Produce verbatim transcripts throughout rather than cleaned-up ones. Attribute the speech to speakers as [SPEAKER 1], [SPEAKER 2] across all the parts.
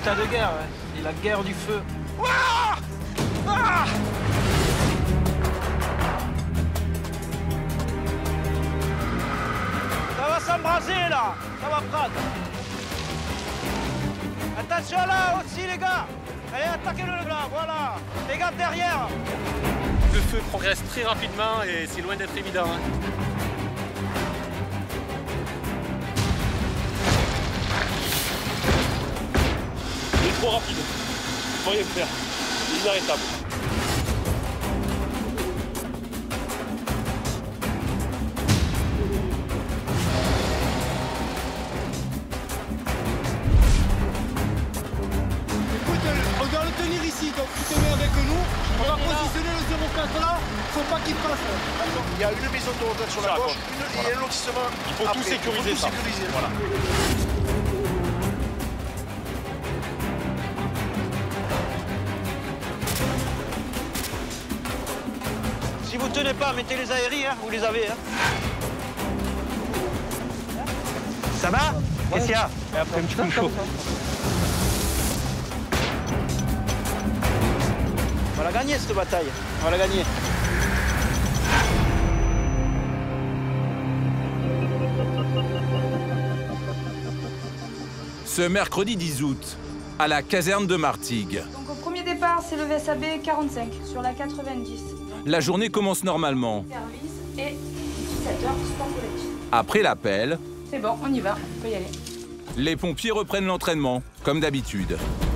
[SPEAKER 1] l'état de guerre, hein. C'est la guerre du feu. Ah ah ça va s'embraser là, ça va prendre. Attention là aussi les gars. Allez, attaquez-le là, voilà. Les gars derrière.
[SPEAKER 2] Le feu progresse très rapidement et c'est loin d'être évident. Hein. Il est trop rapide. Il faut rien faire. Il est inarrêtable.
[SPEAKER 3] On doit le tenir ici, donc tu te mets avec nous. On va positionner le zéro quatre là, faut pas qu'il passe.
[SPEAKER 4] Il y a une maison de retraite sur la gauche une, et un lotissement.
[SPEAKER 2] Il faut
[SPEAKER 4] après.
[SPEAKER 2] tout sécuriser
[SPEAKER 4] Il faut
[SPEAKER 2] ça.
[SPEAKER 4] tout sécuriser.
[SPEAKER 2] Voilà.
[SPEAKER 1] Si vous tenez pas, mettez les aéries, hein, vous les avez. Hein. Ça va? Qu'est-ce qu'il y a? Et après un petit coup de chaud. On va la gagner cette bataille. On va la gagner.
[SPEAKER 5] Ce mercredi dix août, à la caserne de Martigues.
[SPEAKER 6] Donc au premier départ, c'est le V S A B quarante-cinq sur la quatre-vingt-dix.
[SPEAKER 5] La journée commence normalement.
[SPEAKER 6] Service et dix-sept heures sport collectif.
[SPEAKER 5] Après l'appel,
[SPEAKER 6] C'est bon, on y va, on peut y aller.
[SPEAKER 5] les pompiers reprennent l'entraînement, comme d'habitude.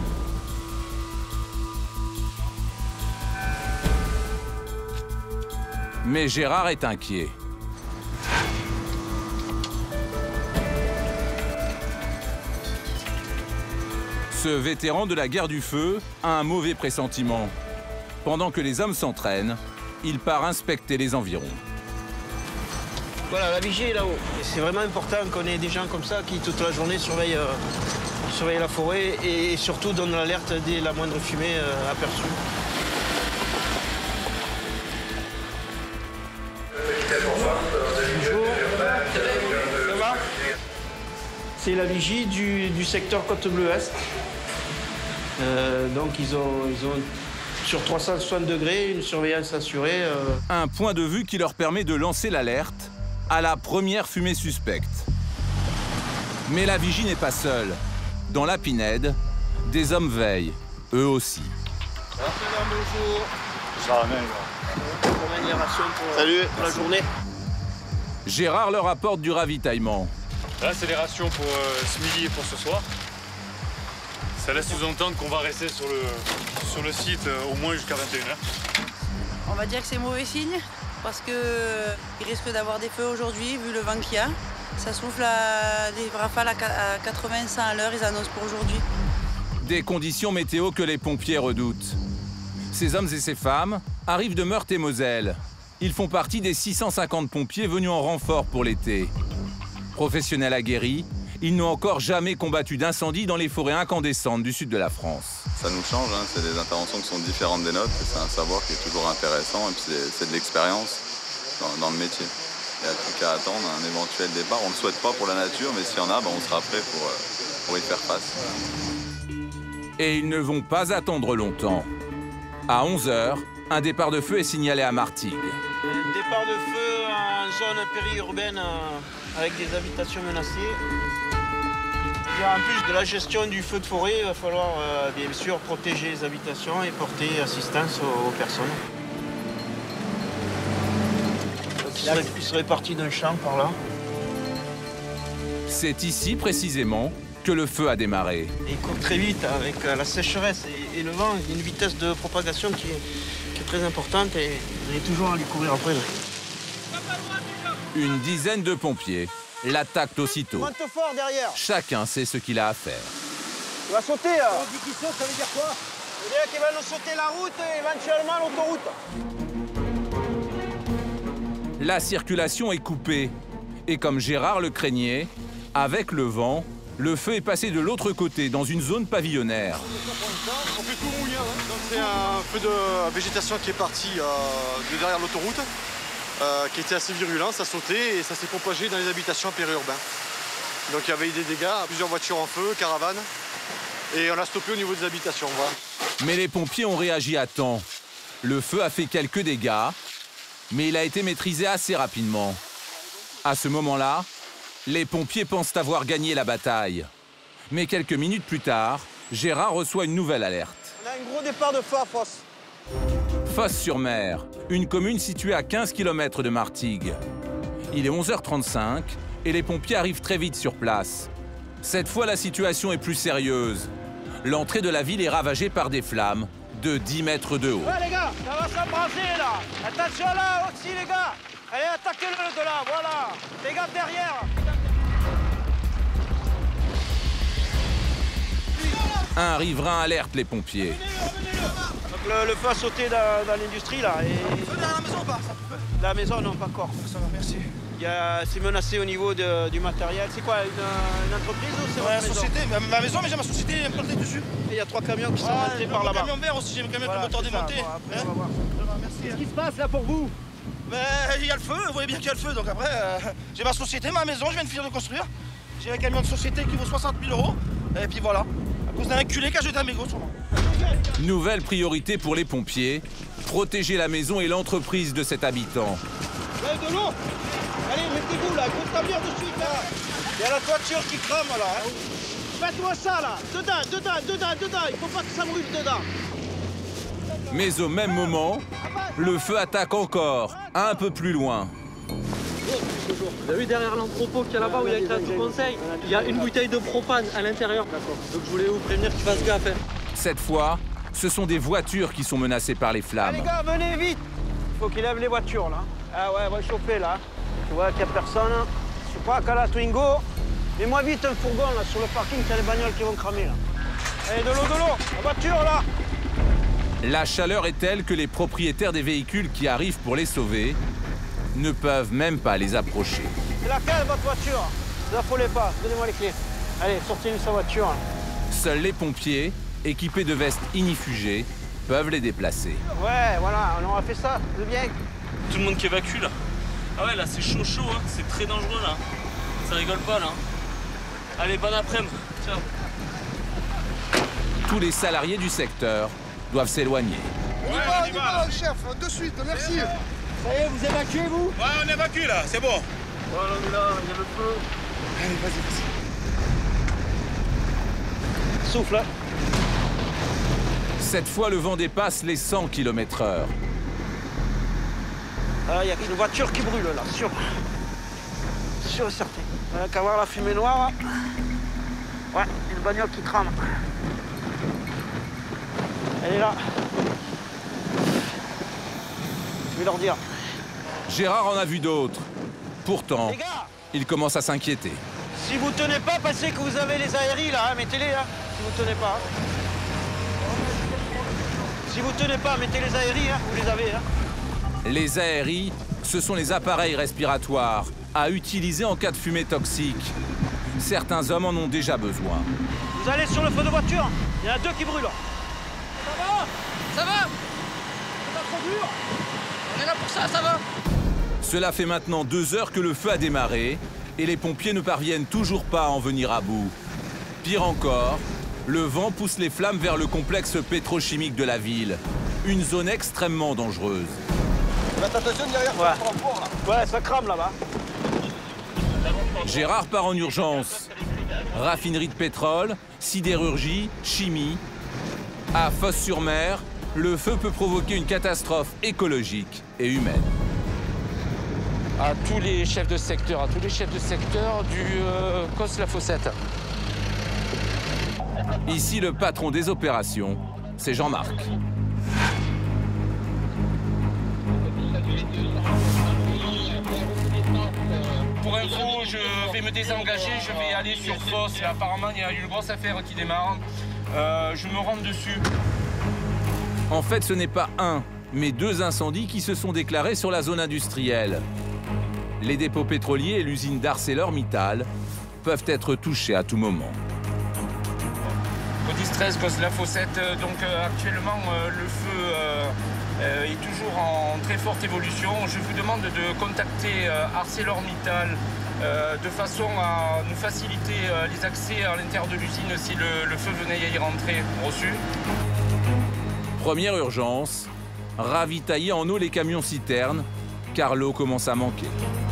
[SPEAKER 5] Mais Gérard est inquiet. Ce vétéran de la guerre du feu a un mauvais pressentiment. Pendant que les hommes s'entraînent, il part inspecter les environs.
[SPEAKER 1] Voilà, la vigie est là-haut. Et c'est vraiment important qu'on ait des gens comme ça qui, toute la journée, surveillent, euh, surveillent la forêt et surtout donnent l'alerte dès la moindre fumée euh, aperçue. Bonjour. Ça va? C'est la vigie du, du secteur Côte-Bleue-Est. Euh, donc ils ont, ils ont sur trois cent soixante degrés une surveillance assurée. Euh...
[SPEAKER 5] Un point de vue qui leur permet de lancer l'alerte à la première fumée suspecte. Mais la vigie n'est pas seule. Dans la Pinède, des hommes veillent, eux aussi.
[SPEAKER 1] Bonjour.
[SPEAKER 2] Ça va, mec.
[SPEAKER 1] Combien de rations pour,
[SPEAKER 4] Salut.
[SPEAKER 1] pour la journée?
[SPEAKER 5] Gérard leur apporte du ravitaillement.
[SPEAKER 2] Là, c'est les rations pour euh, ce midi et pour ce soir. Ça laisse sous-entendre qu'on va rester sur le, sur le site euh, au moins jusqu'à vingt et une heures.
[SPEAKER 7] On va dire que c'est mauvais signe parce qu'il euh, risque d'avoir des feux aujourd'hui vu le vent qu'il y a. Ça souffle à des rafales à quatre-vingts à cent à l'heure, ils annoncent pour aujourd'hui.
[SPEAKER 5] Des conditions météo que les pompiers redoutent. Ces hommes et ces femmes arrivent de Meurthe-et-Moselle. Ils font partie des six cent cinquante pompiers venus en renfort pour l'été. Professionnels aguerris, ils n'ont encore jamais combattu d'incendie dans les forêts incandescentes du sud de la France.
[SPEAKER 8] Ça nous change, hein. C'est des interventions qui sont différentes des nôtres, c'est un savoir qui est toujours intéressant et puis c'est de l'expérience dans, dans le métier. Il n'y a plus qu'à attendre un éventuel départ. On ne le souhaite pas pour la nature, mais s'il y en a, ben on sera prêt pour, pour y faire face.
[SPEAKER 5] Et ils ne vont pas attendre longtemps. À onze heures, un départ de feu est signalé à Martigues.
[SPEAKER 1] Départ de feu en zone périurbaine euh, avec des habitations menacées. En plus de la gestion du feu de forêt, il va falloir euh, bien sûr protéger les habitations et porter assistance aux, aux personnes. Donc, ils, seraient, ils seraient partis d'un champ par là.
[SPEAKER 5] C'est ici précisément que le feu a démarré.
[SPEAKER 1] Et il court très vite avec euh, la sécheresse et, et le vent. Il y a une vitesse de propagation qui est, qui est très importante et on est toujours à lui courir après. Là.
[SPEAKER 5] Une dizaine de pompiers l'attaquent aussitôt.
[SPEAKER 1] Monte fort derrière.
[SPEAKER 5] Chacun sait ce qu'il a à faire.
[SPEAKER 1] Il va sauter là. On dit qu'il saute, ça veut dire quoi? Ça veut dire qu'il va nous sauter la route et éventuellement l'autoroute.
[SPEAKER 5] La circulation est coupée. Et comme Gérard le craignait, avec le vent, le feu est passé de l'autre côté, dans une zone pavillonnaire.
[SPEAKER 3] On fait tout mouillé, hein. Donc c'est un feu de végétation qui est parti euh, de derrière l'autoroute, euh, qui était assez virulent, ça sautait et ça s'est propagé dans les habitations périurbains. Donc il y avait des dégâts, plusieurs voitures en feu, caravanes. Et on a stoppé au niveau des habitations. Voilà.
[SPEAKER 5] Mais les pompiers ont réagi à temps. Le feu a fait quelques dégâts, mais il a été maîtrisé assez rapidement. À ce moment-là, les pompiers pensent avoir gagné la bataille. Mais quelques minutes plus tard, Gérard reçoit une nouvelle alerte.
[SPEAKER 1] On a un gros départ de feu à Fosse.
[SPEAKER 5] Fosse-sur-Mer, une commune située à quinze kilomètres de Martigues. Il est onze heures trente-cinq et les pompiers arrivent très vite sur place. Cette fois, la situation est plus sérieuse. L'entrée de la ville est ravagée par des flammes de dix mètres de haut.
[SPEAKER 1] Ouais les gars, ça va s'embraser là. Attention là aussi les gars. Allez, attaquez-le de là, voilà. Les gars derrière.
[SPEAKER 5] Un riverain alerte les pompiers.
[SPEAKER 1] Donc le, le feu a sauté dans, dans l'industrie là. Et...
[SPEAKER 4] Le feu derrière la maison ou pas?
[SPEAKER 1] La maison non, pas encore.
[SPEAKER 4] Ça va, merci.
[SPEAKER 1] C'est menacé au niveau de, du matériel. C'est quoi, une, une entreprise ou c'est
[SPEAKER 4] Ouais,
[SPEAKER 1] votre maison?
[SPEAKER 4] société, ma, ma maison, mais j'ai ma société implantée dessus.
[SPEAKER 1] Et il y a trois camions qui sont
[SPEAKER 4] Ah,
[SPEAKER 1] rentrés par là-bas.
[SPEAKER 4] Un camion vert aussi, j'ai un camion
[SPEAKER 1] Voilà,
[SPEAKER 4] avec le moteur
[SPEAKER 1] c'est ça.
[SPEAKER 4] démonté.
[SPEAKER 1] Bon, après,
[SPEAKER 4] Hein
[SPEAKER 1] on va voir.
[SPEAKER 4] Ça va, merci.
[SPEAKER 1] Qu'est-ce qui se passe là pour vous?
[SPEAKER 4] Ben, il y a le feu, vous voyez bien qu'il y a le feu, donc après, euh, j'ai ma société, ma maison, je viens de finir de construire. J'ai un camion de société qui vaut soixante mille euros, et puis voilà, à cause d'un enculé qui a jeté un mégot sur moi.
[SPEAKER 5] Nouvelle priorité pour les pompiers, protéger la maison et l'entreprise de cet habitant.
[SPEAKER 1] Vous avez de l'eau? Allez, mettez-vous là, gros camion de suite là. Il y a la toiture qui crame là. Hein. Faites-moi ça là, dedans, dedans, dedans, dedans. Il faut pas que ça brûle dedans.
[SPEAKER 5] Mais au même moment, le feu attaque encore, un peu plus loin.
[SPEAKER 9] Vous avez vu derrière l'entrepôt qu'il y a là-bas où il y a le créateur conseil, il y a une bouteille de propane à l'intérieur. Donc je voulais vous prévenir qu'il fasse gaffe.
[SPEAKER 5] Cette fois, ce sont des voitures qui sont menacées par les flammes.
[SPEAKER 1] Allez les gars, venez vite. Il faut qu'il lève les voitures là. Ah ouais, on va chauffer là. Tu vois qu'il n'y a personne. Je crois qu'à la Twingo. Mets-moi vite un fourgon là sur le parking, il y a les bagnoles qui vont cramer là. Allez, de l'eau, de l'eau. La voiture là.
[SPEAKER 5] La chaleur est telle que les propriétaires des véhicules qui arrivent pour les sauver ne peuvent même pas les approcher.
[SPEAKER 1] C'est laquelle votre voiture? Ne vous affolez pas, donnez-moi les clés. Allez, sortez de sa voiture.
[SPEAKER 5] Seuls les pompiers, équipés de vestes ignifugées, peuvent les déplacer.
[SPEAKER 1] Ouais, voilà, on aura fait ça, c'est bien.
[SPEAKER 10] Tout le monde qui évacue là. Ah ouais, là c'est chaud chaud, hein. C'est très dangereux là. Ça rigole pas là. Allez, bon après-midi. Ciao.
[SPEAKER 5] Tous les salariés du secteur doivent s'éloigner.
[SPEAKER 4] On y va, on y va, chef, de suite, merci.
[SPEAKER 1] Ça y est, vous évacuez vous?
[SPEAKER 4] Ouais, on évacue là, c'est bon.
[SPEAKER 1] Voilà, on est là, il y a le feu.
[SPEAKER 4] Allez, vas-y, vas-y.
[SPEAKER 1] Souffle, hein.
[SPEAKER 5] Cette fois, le vent dépasse les cent kilomètres heure.
[SPEAKER 1] Ah, il y a une voiture qui brûle là, sûr. Sûr et certain. On a qu'à voir la fumée noire. Ouais, une bagnole qui crame. Elle est là. Je vais leur dire.
[SPEAKER 5] Gérard en a vu d'autres. Pourtant,
[SPEAKER 1] Les gars,
[SPEAKER 5] il commence à s'inquiéter.
[SPEAKER 1] si vous tenez pas, pensez que vous avez les aéries là, hein, mettez-les là. Si vous tenez pas. Si vous tenez pas, mettez les aéries, hein, vous les avez. Hein.
[SPEAKER 5] Les A R I, ce sont les appareils respiratoires à utiliser en cas de fumée toxique. Certains hommes en ont déjà besoin.
[SPEAKER 1] Vous allez sur le feu de voiture, il y en a deux qui brûlent.
[SPEAKER 9] Ça va? Ça va? C'est pas trop dur? On est là pour ça, ça va?
[SPEAKER 5] Cela fait maintenant deux heures que le feu a démarré et les pompiers ne parviennent toujours pas à en venir à bout. Pire encore, le vent pousse les flammes vers le complexe pétrochimique de la ville, une zone extrêmement dangereuse.
[SPEAKER 3] Faites attention derrière,
[SPEAKER 1] Ouais.
[SPEAKER 3] ça prend là.
[SPEAKER 1] Ouais, ça crame là-bas.
[SPEAKER 5] Gérard part en urgence. Raffinerie de pétrole, sidérurgie, chimie. À Fosse-sur-Mer, le feu peut provoquer une catastrophe écologique et humaine.
[SPEAKER 11] À tous les chefs de secteur, à tous les chefs de secteur du euh, Cos-la Fossette.
[SPEAKER 5] Ici, le patron des opérations, c'est Jean-Marc.
[SPEAKER 11] Pour info, je vais me désengager, je vais aller sur Fosse. Et apparemment, il y a une grosse affaire qui démarre. Euh, je me rends dessus.
[SPEAKER 5] En fait, ce n'est pas un, mais deux incendies qui se sont déclarés sur la zone industrielle. Les dépôts pétroliers et l'usine d'ArcelorMittal peuvent être touchés à tout moment.
[SPEAKER 11] Au treize, Cos-la Fossette, donc euh, actuellement, euh, le feu euh, euh, est toujours en très forte évolution. Je vous demande de contacter euh, ArcelorMittal euh, de façon à nous faciliter euh, les accès à l'intérieur de l'usine si le, le feu venait à y rentrer. Reçu.
[SPEAKER 5] Première urgence, ravitailler en eau les camions-citernes, car l'eau commence à manquer.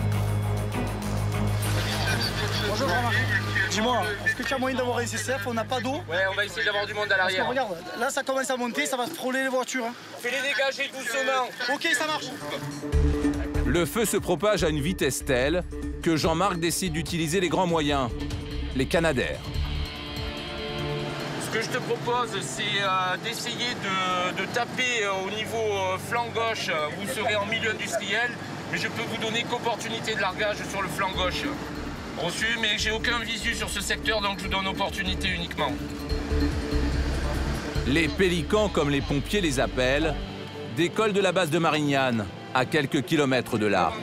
[SPEAKER 12] Bonjour Jean-Marc. Dis-moi, est-ce que tu as moyen d'avoir un S S F? On n'a pas d'eau?
[SPEAKER 11] Ouais, on va essayer d'avoir du monde à l'arrière.
[SPEAKER 12] Regarde, là ça commence à monter, ça va frôler les voitures. Hein.
[SPEAKER 11] Fais-les dégager doucement.
[SPEAKER 12] Ok, ça marche.
[SPEAKER 5] Le feu se propage à une vitesse telle que Jean-Marc décide d'utiliser les grands moyens, les canadaires.
[SPEAKER 11] Ce que je te propose, c'est euh, d'essayer de, de taper euh, au niveau euh, flanc gauche. Vous serez en milieu industriel, mais je peux vous donner qu'opportunité de largage sur le flanc gauche. Reçu, mais j'ai aucun visu sur ce secteur, donc je vous donne opportunité uniquement.
[SPEAKER 5] Les pélicans, comme les pompiers les appellent, décollent de la base de Marignane, à quelques kilomètres de là.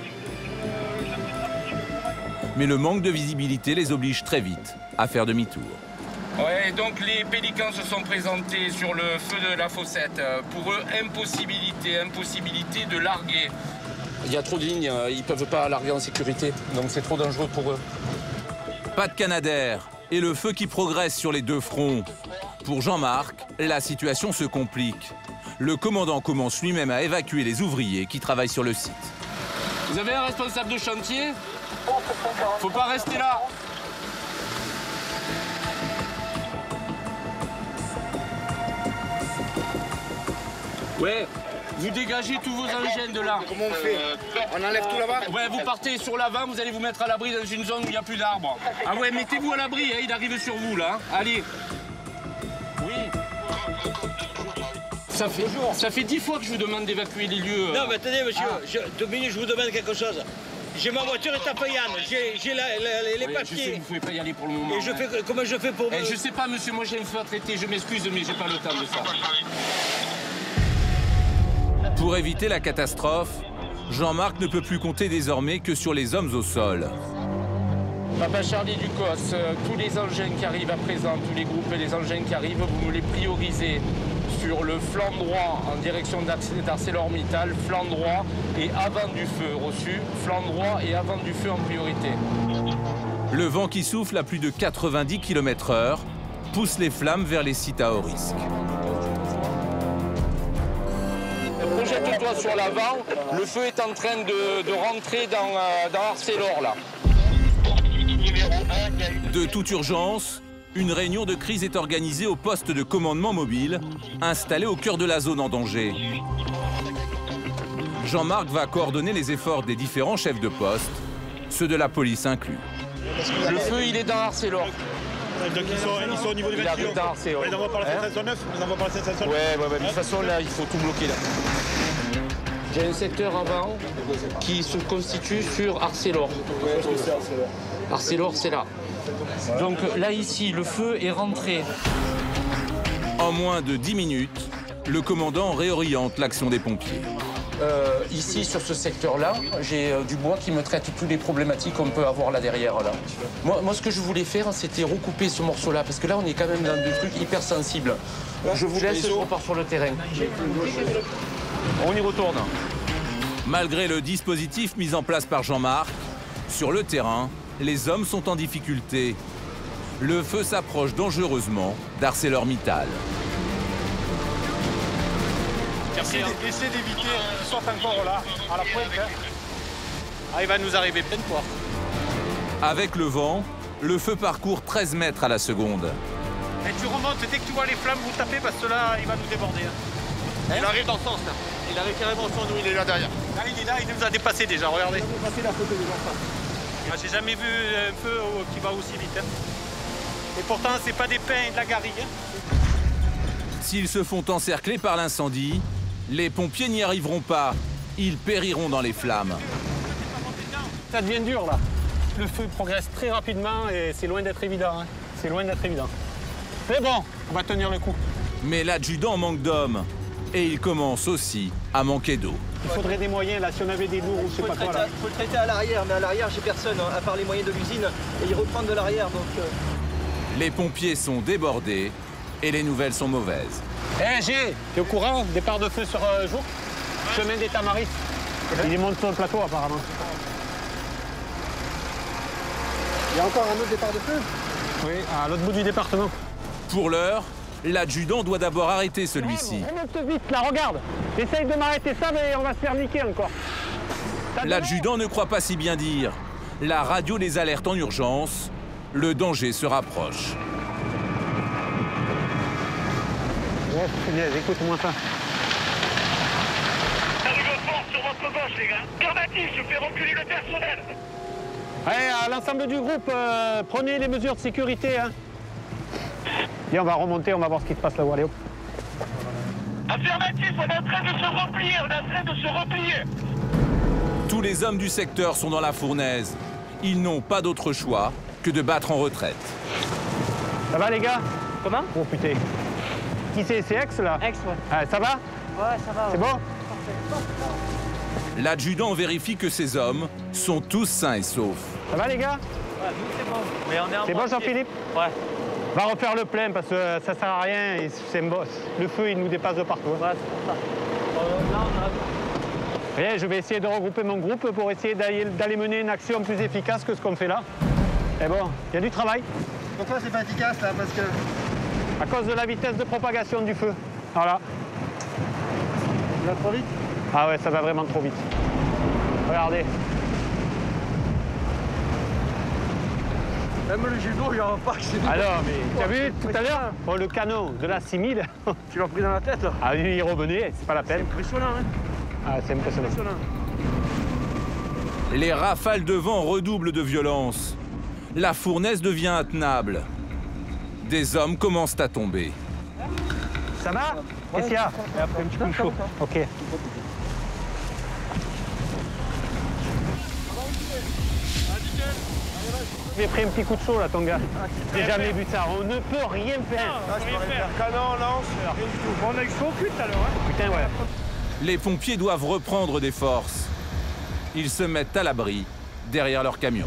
[SPEAKER 5] Mais le manque de visibilité les oblige très vite à faire demi-tour.
[SPEAKER 11] Ouais, donc les pélicans se sont présentés sur le feu de la Fossette. Pour eux, impossibilité, impossibilité de larguer. Il y a trop de lignes, ils ne peuvent pas larguer en sécurité, donc c'est trop dangereux pour eux.
[SPEAKER 5] Pas de canadair et le feu qui progresse sur les deux fronts. Pour Jean-Marc, la situation se complique. Le commandant commence lui-même à évacuer les ouvriers qui travaillent sur le site.
[SPEAKER 11] Vous avez un responsable de chantier? Faut pas rester là. Ouais. Vous dégagez tous vos engins de là.
[SPEAKER 4] Comment on fait? On enlève tout là-bas?
[SPEAKER 11] Ouais, vous partez sur l'avant, vous allez vous mettre à l'abri dans une zone où il n'y a plus d'arbres. Ah ouais, mettez-vous à l'abri, hein, il arrive sur vous là. Allez. Oui. Ça fait, ça fait dix fois que je vous demande d'évacuer les lieux.
[SPEAKER 13] Non, mais attendez, monsieur, ah. je, deux minutes, je vous demande quelque chose. J'ai ma voiture est à Payane, j'ai les
[SPEAKER 11] oui,
[SPEAKER 13] papiers.
[SPEAKER 11] Je sais, vous ne pouvez pas y aller pour le moment.
[SPEAKER 13] Et je fais, comment je fais pour...
[SPEAKER 11] Eh, je sais pas, monsieur, moi j'ai un feu à traiter, je m'excuse, mais j'ai pas le temps de ça.
[SPEAKER 5] Pour éviter la catastrophe, Jean-Marc ne peut plus compter désormais que sur les hommes au sol.
[SPEAKER 11] Papa Charlie Ducos, euh, tous les engins qui arrivent à présent, tous les groupes et les engins qui arrivent, vous me les priorisez sur le flanc droit en direction d'ArcelorMittal, flanc droit et avant du feu, reçu, flanc droit et avant du feu en priorité.
[SPEAKER 5] Le vent qui souffle à plus de quatre-vingt-dix kilomètres heure pousse les flammes vers les sites à haut risque.
[SPEAKER 11] Projette-toi sur l'avant, le feu est en train de, de rentrer dans, euh, dans Arcelor là.
[SPEAKER 5] De toute urgence, une réunion de crise est organisée au poste de commandement mobile, installé au cœur de la zone en danger. Jean-Marc va coordonner les efforts des différents chefs de poste, ceux de la police inclus.
[SPEAKER 11] Le feu, il est dans Arcelor.
[SPEAKER 14] Donc ils sont, ils sont au niveau du
[SPEAKER 11] vingt-huit. Il arrive dans Arcelor.
[SPEAKER 14] On les envoie par la
[SPEAKER 11] hein?
[SPEAKER 14] sept cent soixante-neuf, on les envoie par la sept cent soixante-neuf.
[SPEAKER 11] Ouais, ouais, ouais, de toute façon, là, il faut tout bloquer là. J'ai un secteur avant qui se constitue sur Arcelor. Arcelor, c'est là. Donc là, ici, le feu est rentré.
[SPEAKER 5] En moins de dix minutes, le commandant réoriente l'action des pompiers.
[SPEAKER 11] Euh, ici, sur ce secteur-là, j'ai euh, du bois qui me traite toutes les problématiques qu'on peut avoir là derrière. Là. Moi, moi, ce que je voulais faire, c'était recouper ce morceau-là, parce que là, on est quand même dans des trucs hyper sensibles. Je vous laisse, je repars sur le terrain. On y retourne.
[SPEAKER 5] Malgré le dispositif mis en place par Jean-Marc, sur le terrain, les hommes sont en difficulté. Le feu s'approche dangereusement d'ArcelorMittal.
[SPEAKER 14] Essayez d'éviter qu'ils sortent encore là, à la pointe. Hein. Ah, il va nous arriver plein de fois.
[SPEAKER 5] Avec le vent, le feu parcourt treize mètres à la seconde.
[SPEAKER 14] Et tu remontes, dès que tu vois les flammes, vous tapez parce que là, il va nous déborder. Hein. Il arrive dans ce sens là. Il arrive carrément sur nous, il est là derrière. Là, il est là, il nous a dépassé déjà, regardez. Il a dépassé la photo des enfants. J'ai jamais vu un feu qui va aussi vite. Hein. Et pourtant, c'est pas des pins et de la garrigue. Hein.
[SPEAKER 5] S'ils se font encercler par l'incendie, les pompiers n'y arriveront pas. Ils périront dans les flammes.
[SPEAKER 14] Ça devient dur là. Le feu progresse très rapidement et c'est loin d'être évident. Hein. C'est loin d'être évident. Mais bon, on va tenir le coup.
[SPEAKER 5] Mais l'adjudant manque d'hommes. Et il commence aussi à manquer d'eau.
[SPEAKER 14] Il faudrait des moyens là, si on avait des lourds ou je sais pas quoi là.
[SPEAKER 15] Il faut le traiter à l'arrière, mais à l'arrière j'ai personne, hein, à part les moyens de l'usine, et ils reprennent de l'arrière donc... Euh...
[SPEAKER 5] Les pompiers sont débordés et les nouvelles sont mauvaises.
[SPEAKER 14] Eh hey, G, t'es au courant? Départ de feu sur euh, jour, chemin des Tamaris. Il est monté sur le plateau apparemment.
[SPEAKER 12] Il y a encore un autre départ de feu?
[SPEAKER 9] Oui, à l'autre bout du département.
[SPEAKER 5] Pour l'heure, l'adjudant doit d'abord arrêter celui-ci.
[SPEAKER 9] Remonte vite, là, regarde. Essaye de m'arrêter ça, mais on va se faire niquer encore.
[SPEAKER 5] L'adjudant ne croit pas si bien dire. La radio les alerte en urgence. Le danger se rapproche.
[SPEAKER 9] Ouais, c'est bien, écoute-moi ça.
[SPEAKER 16] Arrive fort sur votre gauche, les gars. Gardatif, je fais reculer le personnel.
[SPEAKER 9] Allez, à l'ensemble du groupe, euh, prenez les mesures de sécurité. Hein. Et on va remonter, on va voir ce qui se passe là-haut. Allez, hop.
[SPEAKER 16] Affirmatif, on est en train de se replier, on est en train de se replier.
[SPEAKER 5] Tous les hommes du secteur sont dans la fournaise. Ils n'ont pas d'autre choix que de battre en retraite.
[SPEAKER 9] Ça va, les gars?
[SPEAKER 15] Comment?
[SPEAKER 9] Oh putain. Qui c'est? C'est Ex, là?
[SPEAKER 15] Ex, ouais.
[SPEAKER 9] Ah, ça va?
[SPEAKER 15] Ouais, ça va.
[SPEAKER 9] C'est
[SPEAKER 15] ouais.
[SPEAKER 9] bon?
[SPEAKER 5] L'adjudant vérifie que ces hommes sont tous sains et saufs.
[SPEAKER 9] Ça va, les gars?
[SPEAKER 15] Ouais, nous, c'est bon. Mais on est en
[SPEAKER 9] C'est bon, Jean-Philippe?
[SPEAKER 15] Ouais.
[SPEAKER 9] Va refaire le plein parce que ça sert à rien. Et c'est un boss. Le feu, il nous dépasse de partout.
[SPEAKER 15] Ouais, c'est pour ça. Euh, non, non.
[SPEAKER 9] Rien, je vais essayer de regrouper mon groupe pour essayer d'aller mener une action plus efficace que ce qu'on fait là. Et bon, il y a du travail.
[SPEAKER 12] Pourquoi c'est pas efficace là? Parce que...
[SPEAKER 9] À cause de la vitesse de propagation du feu. Voilà.
[SPEAKER 12] Ça va trop vite?
[SPEAKER 9] Ah ouais, ça va vraiment trop vite. Regardez.
[SPEAKER 12] Même le judo, il n'y aura pas que c'est...
[SPEAKER 9] Alors, mais tu as vu tout à l'heure? Oh, le canon de la six mille.
[SPEAKER 12] Tu l'as pris dans la tête là?
[SPEAKER 9] Ah oui, il revenait, c'est pas la peine.
[SPEAKER 12] C'est impressionnant, hein?
[SPEAKER 9] Ah, c'est impressionnant.
[SPEAKER 12] impressionnant.
[SPEAKER 5] Les rafales de vent redoublent de violence. La fournaise devient intenable. Des hommes commencent à tomber.
[SPEAKER 9] Ça va? Qu'est-ce qu'il y a? Un petit peu chaud. Ok. J'ai pris un petit coup de chaud là, ton gars. J'ai jamais vu ça. On ne peut rien faire.
[SPEAKER 12] Ah, je pourrais faire canon, lance, rien du tout. On a eu chaud au cul tout à l'heure, hein?
[SPEAKER 9] Putain, ouais.
[SPEAKER 5] Les pompiers doivent reprendre des forces. Ils se mettent à l'abri derrière leur camion.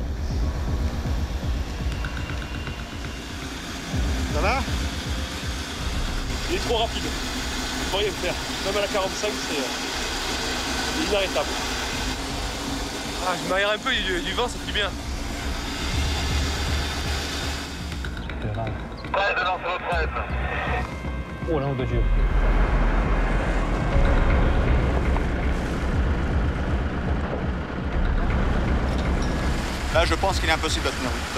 [SPEAKER 12] Ça va?
[SPEAKER 14] Il est trop rapide. Il ne faut rien faire. Même à la quarante-cinq, c'est inarrêtable. Ah, je m'aère un peu, il y a du vent, ça fait bien.
[SPEAKER 16] Prêt de lancer le trêve.
[SPEAKER 9] Oh là, de Dieu.
[SPEAKER 3] Là, je pense qu'il est impossible à tenir. Oui,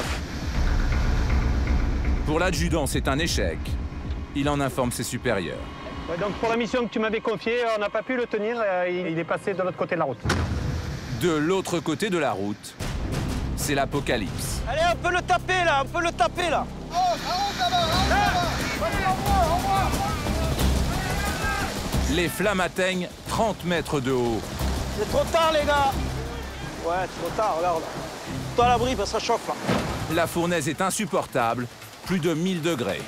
[SPEAKER 5] Pour l'adjudant, c'est un échec. Il en informe ses supérieurs.
[SPEAKER 9] Ouais, donc pour la mission que tu m'avais confiée, on n'a pas pu le tenir. Euh, il est passé de l'autre côté de la route.
[SPEAKER 5] De l'autre côté de la route, c'est l'apocalypse.
[SPEAKER 15] Allez, on peut le taper là, on peut le taper là.
[SPEAKER 12] Oh, ça monte là-bas, là-bas. Envoie, envoie.
[SPEAKER 5] Les flammes atteignent trente mètres de haut.
[SPEAKER 15] C'est trop tard, les gars. Ouais, c'est trop tard, regarde. Toi à l'abri, parce que ça chauffe là.
[SPEAKER 5] La fournaise est insupportable, plus de mille degrés.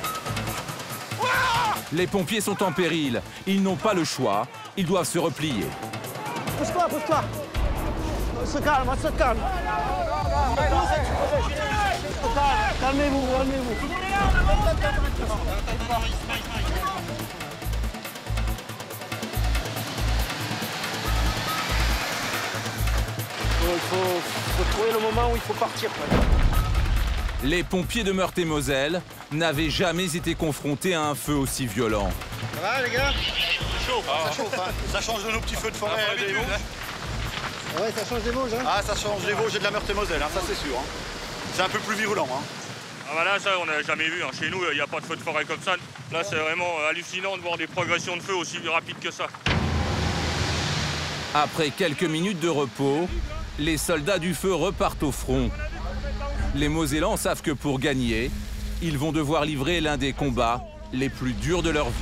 [SPEAKER 5] Les pompiers sont en péril. Ils n'ont pas le choix. Ils doivent se replier.
[SPEAKER 15] Pousse-toi, pousse-toi. On se calme, on se calme. Calmez-vous, calmez-vous. Il faut, faut trouver le moment où il faut partir.
[SPEAKER 5] Les pompiers de Meurthe-et-Moselle n'avaient jamais été confrontés à un feu aussi violent.
[SPEAKER 12] Ça va les gars?
[SPEAKER 3] C'est chaud, ah, ça chauffe, hein. Ça change de nos petits feux de forêt
[SPEAKER 12] Ah,
[SPEAKER 3] habituels.
[SPEAKER 12] hein. Ouais, ça change des Vosges, hein?
[SPEAKER 3] Ah, ça change des Vosges et de la Meurthe-et-Moselle, hein, ça c'est sûr. Hein. C'est un peu plus virulent. Hein.
[SPEAKER 14] Ah bah là, ça, on n'a jamais vu. Hein. Chez nous, il n'y a pas de feu de forêt comme ça. Là, c'est vraiment hallucinant de voir des progressions de feu aussi rapides que ça.
[SPEAKER 5] Après quelques minutes de repos, les soldats du feu repartent au front. Les Mosellans savent que pour gagner, ils vont devoir livrer l'un des combats les plus durs de leur vie.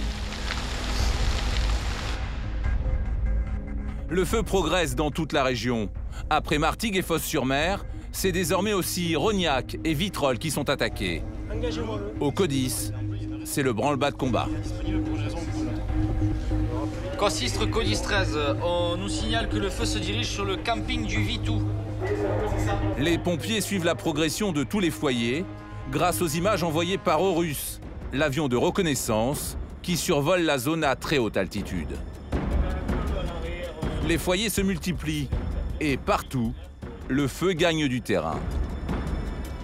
[SPEAKER 5] Le feu progresse dans toute la région. Après Martigues et Fos-sur-Mer, c'est désormais aussi Rognac et Vitrolles qui sont attaqués. Au Codis, c'est le branle-bas de combat.
[SPEAKER 17] Consistre Codis treize, on nous signale que le feu se dirige sur le camping du Vitou.
[SPEAKER 5] Les pompiers suivent la progression de tous les foyers grâce aux images envoyées par Horus, l'avion de reconnaissance qui survole la zone à très haute altitude. Les foyers se multiplient et partout, le feu gagne du terrain.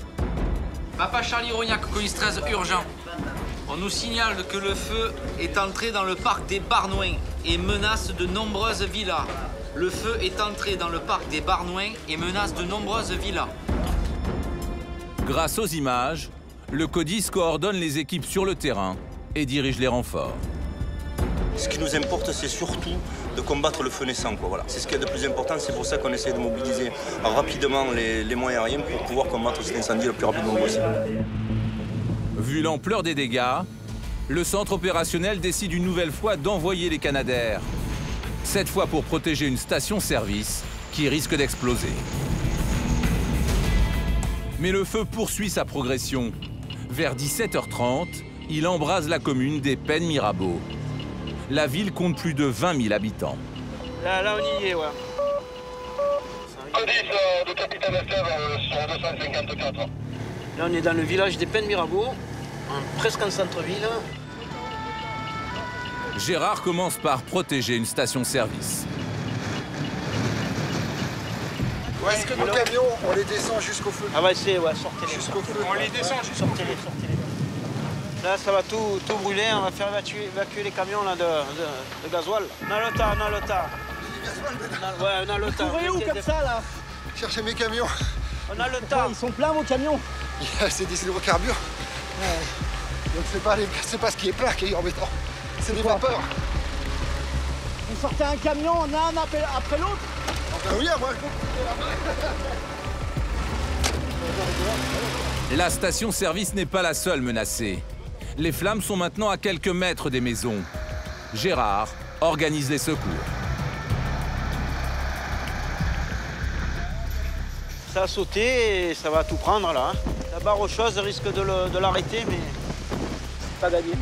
[SPEAKER 17] Papa Charlie Rognac, colis treize, urgent. On nous signale que le feu est entré dans le parc des Barnouins et menace de nombreuses villas. Le feu est entré dans le parc des Barnouins et menace de nombreuses villas.
[SPEAKER 5] Grâce aux images, le CODIS coordonne les équipes sur le terrain et dirige les renforts.
[SPEAKER 18] Ce qui nous importe, c'est surtout de combattre le feu naissant. Quoi. Voilà. C'est ce qui est de plus important, c'est pour ça qu'on essaie de mobiliser rapidement les, les moyens aériens pour pouvoir combattre cet incendie le plus rapidement possible.
[SPEAKER 5] Vu l'ampleur des dégâts, le centre opérationnel décide une nouvelle fois d'envoyer les Canadair. Cette fois pour protéger une station-service qui risque d'exploser. Mais le feu poursuit sa progression. Vers dix-sept heures trente, il embrase la commune des Pennes Mirabeau. La ville compte plus de vingt mille habitants.
[SPEAKER 15] Là, là, on y est, ouais.
[SPEAKER 16] Codis euh, de Capitaine Estève euh, sur deux cent cinquante-quatre.
[SPEAKER 15] Là, on est dans le village des Pennes Mirabeau, en, presque en centre-ville.
[SPEAKER 5] Gérard commence par protéger une station-service.
[SPEAKER 12] Ouais, est-ce que nos camions, on les descend jusqu'au feu?
[SPEAKER 15] Ah bah c'est, ouais, sortez-les.
[SPEAKER 12] Jusqu'au feu.
[SPEAKER 14] On les descend jusqu'au feu.
[SPEAKER 15] Sortez-les, sortez-les. Là, ça va tout, tout brûler, on va faire évacuer, évacuer les camions là, de, de, de gasoil. On a le temps, on a le temps. On a, ouais, on a le temps.
[SPEAKER 12] Vous où comme ça, là? Cherchez mes camions.
[SPEAKER 15] On a le temps.
[SPEAKER 12] Ils sont pleins, vos camions? C'est des hydrocarbures. Ouais. Donc c'est pas, les... pas ce qui est plein qui est embêtant. C'est des vapeurs. Vous sortez un camion, on a un appel après l'autre? Ah ben oui, moi je...
[SPEAKER 5] La station-service n'est pas la seule menacée. Les flammes sont maintenant à quelques mètres des maisons. Gérard organise les secours.
[SPEAKER 15] Ça a sauté et ça va tout prendre là. La barre aux choses risque de l'arrêter, mais c'est pas gagné.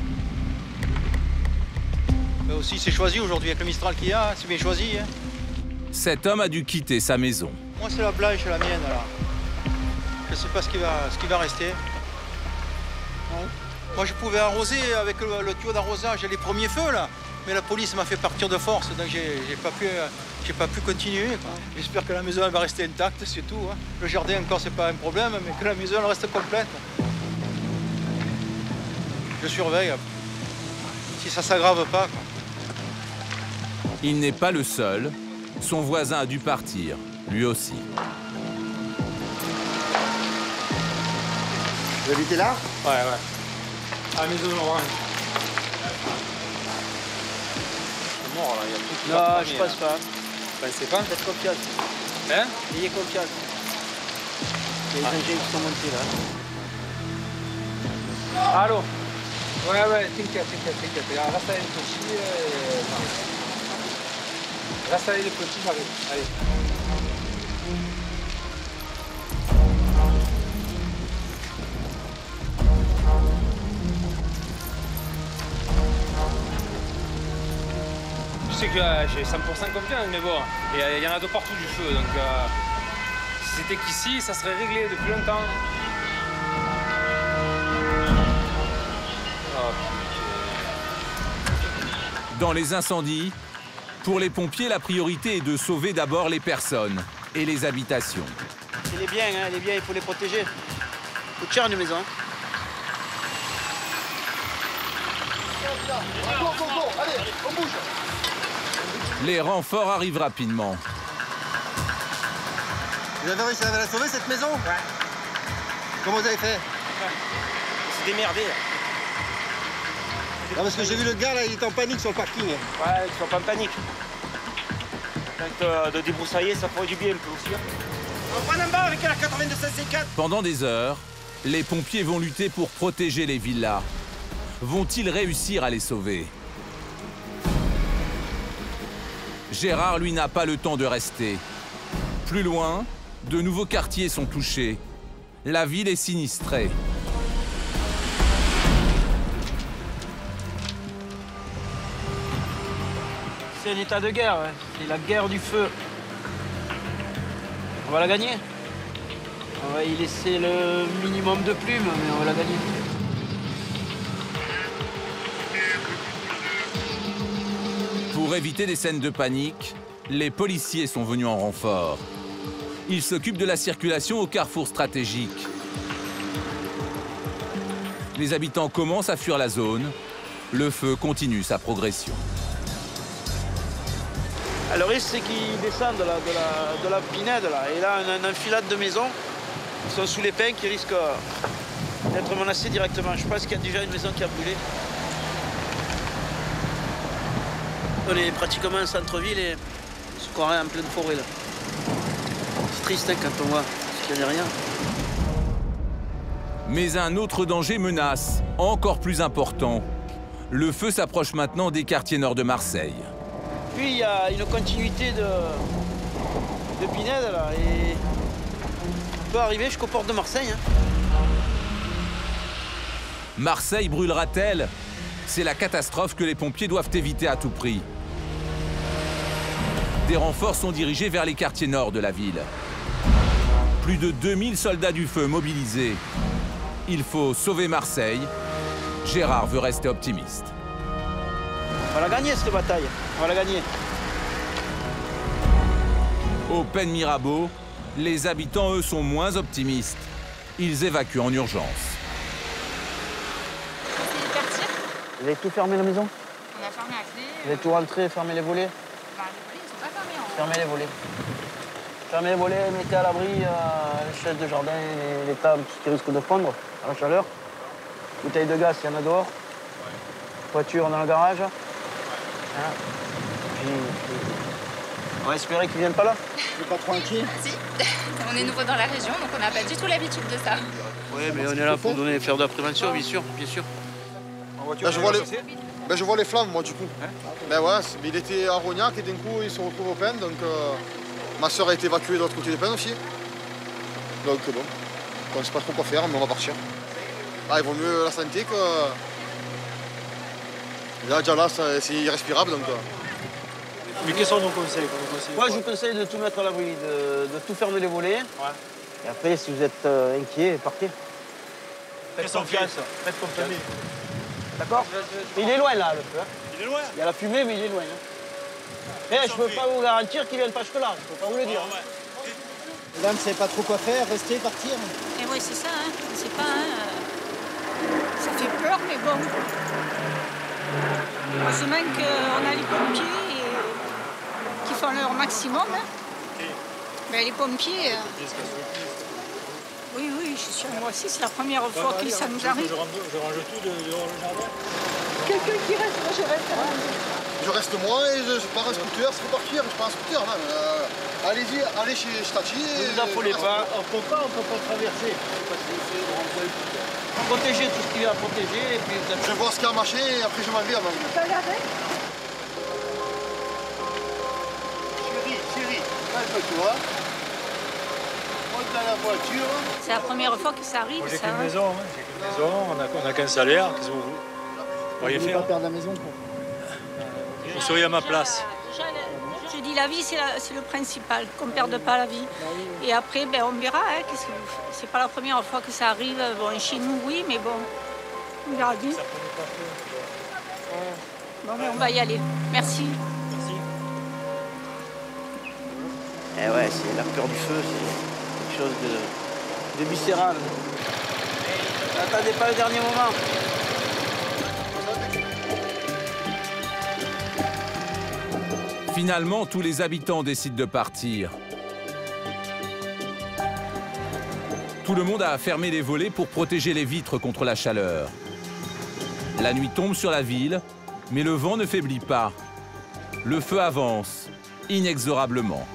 [SPEAKER 19] Mais aussi, c'est choisi aujourd'hui avec le Mistral qu'il y a, c'est bien choisi. Hein.
[SPEAKER 5] Cet homme a dû quitter sa maison.
[SPEAKER 19] Moi, c'est la blanche, la mienne là. Je ne sais pas ce qui va, ce qui va rester. Ouais. Moi, je pouvais arroser avec le, le tuyau d'arrosage les premiers feux là, mais la police m'a fait partir de force, donc j'ai pas pu, j'ai pas pu continuer. J'espère que la maison elle va rester intacte, c'est tout. Hein. Le jardin encore, c'est pas un problème, mais que la maison elle reste complète. Je surveille. Si ça s'aggrave pas. Quoi.
[SPEAKER 5] Il n'est pas le seul. Son voisin a dû partir, lui aussi.
[SPEAKER 12] Vous habitez là?
[SPEAKER 19] Ouais, ouais. À la maison orange. C'est mort là, il y a tout qui va.
[SPEAKER 15] Non, je pense pas.
[SPEAKER 19] Ben, c'est pas?
[SPEAKER 15] Faites confiance.
[SPEAKER 19] Hein?
[SPEAKER 15] Ayez confiance. Il y a les engins qui sont montés là.
[SPEAKER 19] Allô? Ouais, ouais, t'inquiète, t'inquiète, t'inquiète. Reste avec le petit. Euh... Reste avec le petit, j'arrive. Allez. Je sais que euh, j'ai cent pour cent confiance, mais bon, il y, y en a de partout du feu, donc euh, si c'était qu'ici, ça serait réglé depuis longtemps.
[SPEAKER 5] Dans les incendies, pour les pompiers, la priorité est de sauver d'abord les personnes et les habitations.
[SPEAKER 15] C'est les biens, hein, les biens, il faut les protéger. Faut cher une maison.
[SPEAKER 12] Go, go, go, allez, on bouge.
[SPEAKER 5] Les renforts arrivent rapidement.
[SPEAKER 12] Vous avez réussi à la sauver, cette maison? Ouais. Comment vous avez fait?
[SPEAKER 15] C'est démerdé.
[SPEAKER 12] Non, parce que j'ai vu le gars là, il est en panique sur le parking.
[SPEAKER 15] Ouais, ils sont pas en panique. Quand euh, de débroussailler, ça ferait du bien un peu aussi. On prend un bas avec la quatre-vingt-deux C quatre.
[SPEAKER 5] Pendant des heures, les pompiers vont lutter pour protéger les villas. Vont-ils réussir à les sauver? Gérard, lui, n'a pas le temps de rester. Plus loin, de nouveaux quartiers sont touchés. La ville est sinistrée.
[SPEAKER 15] C'est un état de guerre, hein. C'est la guerre du feu. On va la gagner. On va y laisser le minimum de plumes, mais on va la gagner.
[SPEAKER 5] Pour éviter des scènes de panique, les policiers sont venus en renfort. Ils s'occupent de la circulation au carrefour stratégique. Les habitants commencent à fuir la zone. Le feu continue sa progression.
[SPEAKER 15] Le risque, c'est qu'ils descendent là, de, la, de la pinède. Là. Et là, on a une enfilade de maisons qui sont sous les pins qui risquent d'être menacées directement. Je pense qu'il y a déjà une maison qui a brûlé. On est pratiquement en centre-ville et on se croirait en pleine forêt. C'est triste hein, quand on voit ce qu'il n'y a rien.
[SPEAKER 5] Mais un autre danger menace, encore plus important. Le feu s'approche maintenant des quartiers nord de Marseille.
[SPEAKER 15] Puis il y a une continuité de, de pinède là et on peut arriver jusqu'aux portes de Marseille. Hein.
[SPEAKER 5] Marseille brûlera-t-elle? C'est la catastrophe que les pompiers doivent éviter à tout prix. Des renforts sont dirigés vers les quartiers nord de la ville. Plus de deux mille soldats du feu mobilisés. Il faut sauver Marseille. Gérard veut rester optimiste.
[SPEAKER 15] On va la gagner cette bataille, on va la gagner.
[SPEAKER 5] Au Pen Mirabeau, les habitants, eux, sont moins optimistes. Ils évacuent en urgence.
[SPEAKER 15] Vous avez tout fermé la maison?
[SPEAKER 20] On a fermé la clé.
[SPEAKER 15] Vous avez tout rentré, fermé les volets?
[SPEAKER 20] Bah, les volets, ils sont pas fermés. Hein.
[SPEAKER 15] Fermez les volets. Fermez les volets, mettez à l'abri euh, les chaises de jardin, les, les tables, tout ce qui risque de fondre à la chaleur. Bouteille de gaz, il y en a dehors. Voiture dans le garage. Hein. Puis, puis... On va espérer qu'ils ne viennent pas là.
[SPEAKER 12] Je suis pas trop inquiet.
[SPEAKER 20] Si, on est nouveau dans la région, donc on n'a pas du tout l'habitude de ça.
[SPEAKER 15] Oui, mais on est là pour donner, faire de la prévention, bien sûr, bien sûr.
[SPEAKER 3] Ben, je, vois les... ben, je vois les flammes, moi, du coup. Hein ben ouais, mais il était à Rognac et d'un coup, il se retrouve au Pen, donc euh, ma soeur a été évacuée de l'autre côté du Pen aussi. Donc bon, on ne sait pas trop quoi faire, mais on va partir. Ah, il vaut mieux la santé que... Là, déjà là, c'est irrespirable, donc...
[SPEAKER 19] Mais quels sont nos conseils,
[SPEAKER 15] Moi, je vous conseille de tout mettre à l'abri, de, de tout fermer les volets. Ouais. Et après, si vous êtes euh, inquiet, partez. Faites confiance, faites confiance. D'accord? Il est loin, là, le feu.
[SPEAKER 14] Il est loin?
[SPEAKER 15] Il y a la fumée, mais il est loin. Hein. Eh, je peux pas vous garantir qu'il vienne pas jusque là, je peux pas vous le dire.
[SPEAKER 12] Hein. Là, on ne sait pas trop quoi faire, rester, partir.
[SPEAKER 20] Et oui, c'est ça, hein. On sait pas, hein. Ça fait peur, mais bon. Heureusement qu'on a les pompiers et... qui font leur maximum. Hein. Okay. Ben, les pompiers... Euh... Oui, oui, je suis sûre. Moi aussi, c'est la première bah, fois bah, que ça nous arrive.
[SPEAKER 14] Je range, je range tout dehors le jardin.
[SPEAKER 20] Quelqu'un qui reste, moi je reste.
[SPEAKER 3] Je reste moi et je, je pars en scooter, c'est pour partir, je pars en scooter. Euh, Allez-y, allez chez Tati.
[SPEAKER 15] Ne vous affolez pas.
[SPEAKER 12] On ne peut pas, on peut pas traverser.
[SPEAKER 15] Protégez tout ce qu'il y a à protéger. Et puis vous
[SPEAKER 3] je vois ce qu'il y a à marcher et après je m'en vais à ma vie.
[SPEAKER 12] Chérie, chérie, calme-toi. Monte dans la voiture.
[SPEAKER 20] C'est la première fois que ça arrive.
[SPEAKER 14] J'ai qu'une maison, hein. J'ai qu'une maison, on n'a qu'un salaire, qu'est-ce que vous voulez? Vous pourriez faire.
[SPEAKER 12] Pas perdre la maison, quoi.
[SPEAKER 14] Vous seriez à ma place.
[SPEAKER 20] Je dis la vie, c'est le principal, qu'on ne perde pas la vie. Et après, ben, on verra. Hein, qu'est-ce que c'est pas la première fois que ça arrive. Bon, chez nous, oui, mais bon, on verra bien. Bon, mais on va y aller. Merci.
[SPEAKER 14] Merci.
[SPEAKER 15] Eh ouais, c'est la peur du feu, c'est quelque chose de, de viscéral. N'attendez pas le dernier moment.
[SPEAKER 5] Finalement, tous les habitants décident de partir. Tout le monde a fermé les volets pour protéger les vitres contre la chaleur. La nuit tombe sur la ville, mais le vent ne faiblit pas. Le feu avance, inexorablement.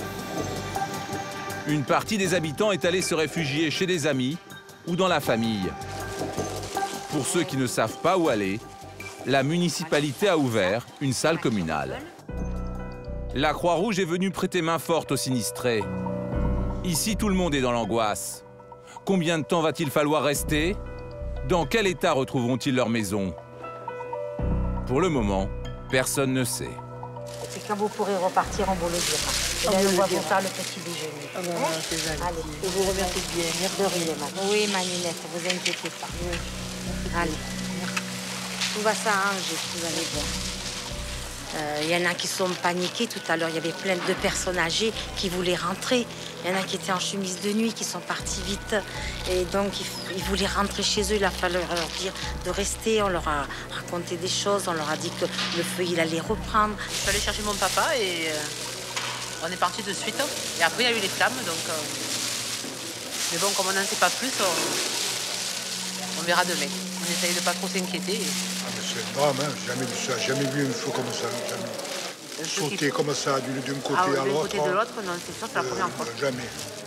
[SPEAKER 5] Une partie des habitants est allée se réfugier chez des amis ou dans la famille. Pour ceux qui ne savent pas où aller, la municipalité a ouvert une salle communale. La Croix-Rouge est venue prêter main forte aux sinistrés. Ici, tout le monde est dans l'angoisse. Combien de temps va-t-il falloir rester? Dans quel état retrouveront-ils leur maison? Pour le moment, personne ne sait.
[SPEAKER 21] C'est quand vous pourrez repartir, on vous le dira. Et là, on va vous faire le petit déjeuner.
[SPEAKER 12] Ah ben, c'est gentil.
[SPEAKER 21] Allez, je vous remercie bien. Merci de rien, madame. Oui, Maninette, ne vous inquiétez pas. Merci. Allez, tout va s'arranger, vous allez voir. Il euh, y en a qui sont paniqués. Tout à l'heure, il y avait plein de personnes âgées qui voulaient rentrer. Il y en a qui étaient en chemise de nuit, qui sont partis vite. Et donc, ils, ils voulaient rentrer chez eux. Il a fallu leur dire de rester. On leur a raconté des choses. On leur a dit que le feu, il allait reprendre.
[SPEAKER 7] Je suis allée chercher mon papa et euh, on est parti de suite. Et après, il y a eu les flammes. Donc, euh... Mais bon, comme on n'en sait pas plus, on, on verra demain. On essaye de ne pas trop s'inquiéter. Et...
[SPEAKER 6] Ah, c'est un drame, hein. J'ai jamais vu ça. Jamais vu un feu comme ça. Jamais. Sauter qui... comme ça, d'un côté
[SPEAKER 7] ah,
[SPEAKER 6] à l'autre.
[SPEAKER 7] D'un côté de l'autre, non, c'est sûr, c'est la euh, première fois.
[SPEAKER 6] Jamais.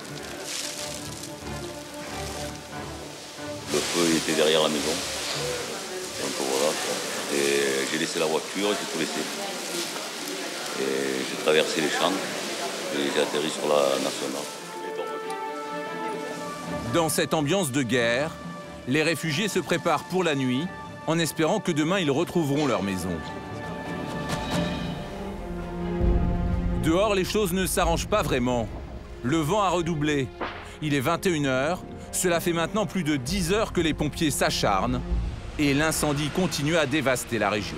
[SPEAKER 22] Le feu il était derrière la maison. Donc voilà. Et j'ai laissé la voiture, j'ai tout laissé. Et j'ai traversé les champs et j'ai atterri sur la nationale.
[SPEAKER 5] Dans cette ambiance de guerre, les réfugiés se préparent pour la nuit en espérant que demain ils retrouveront leur maison. Dehors, les choses ne s'arrangent pas vraiment. Le vent a redoublé. Il est vingt et une heures. Cela fait maintenant plus de dix heures que les pompiers s'acharnent et l'incendie continue à dévaster la région.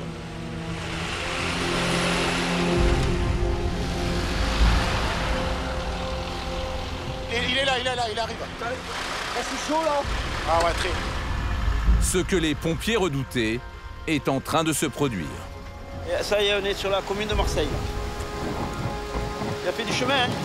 [SPEAKER 12] Il est là, il est là, il arrive. C'est chaud là. Ah ouais, très.
[SPEAKER 5] Ce que les pompiers redoutaient est en train de se produire.
[SPEAKER 1] Et ça y est, on est sur la commune de Marseille. Il a fait du chemin, hein.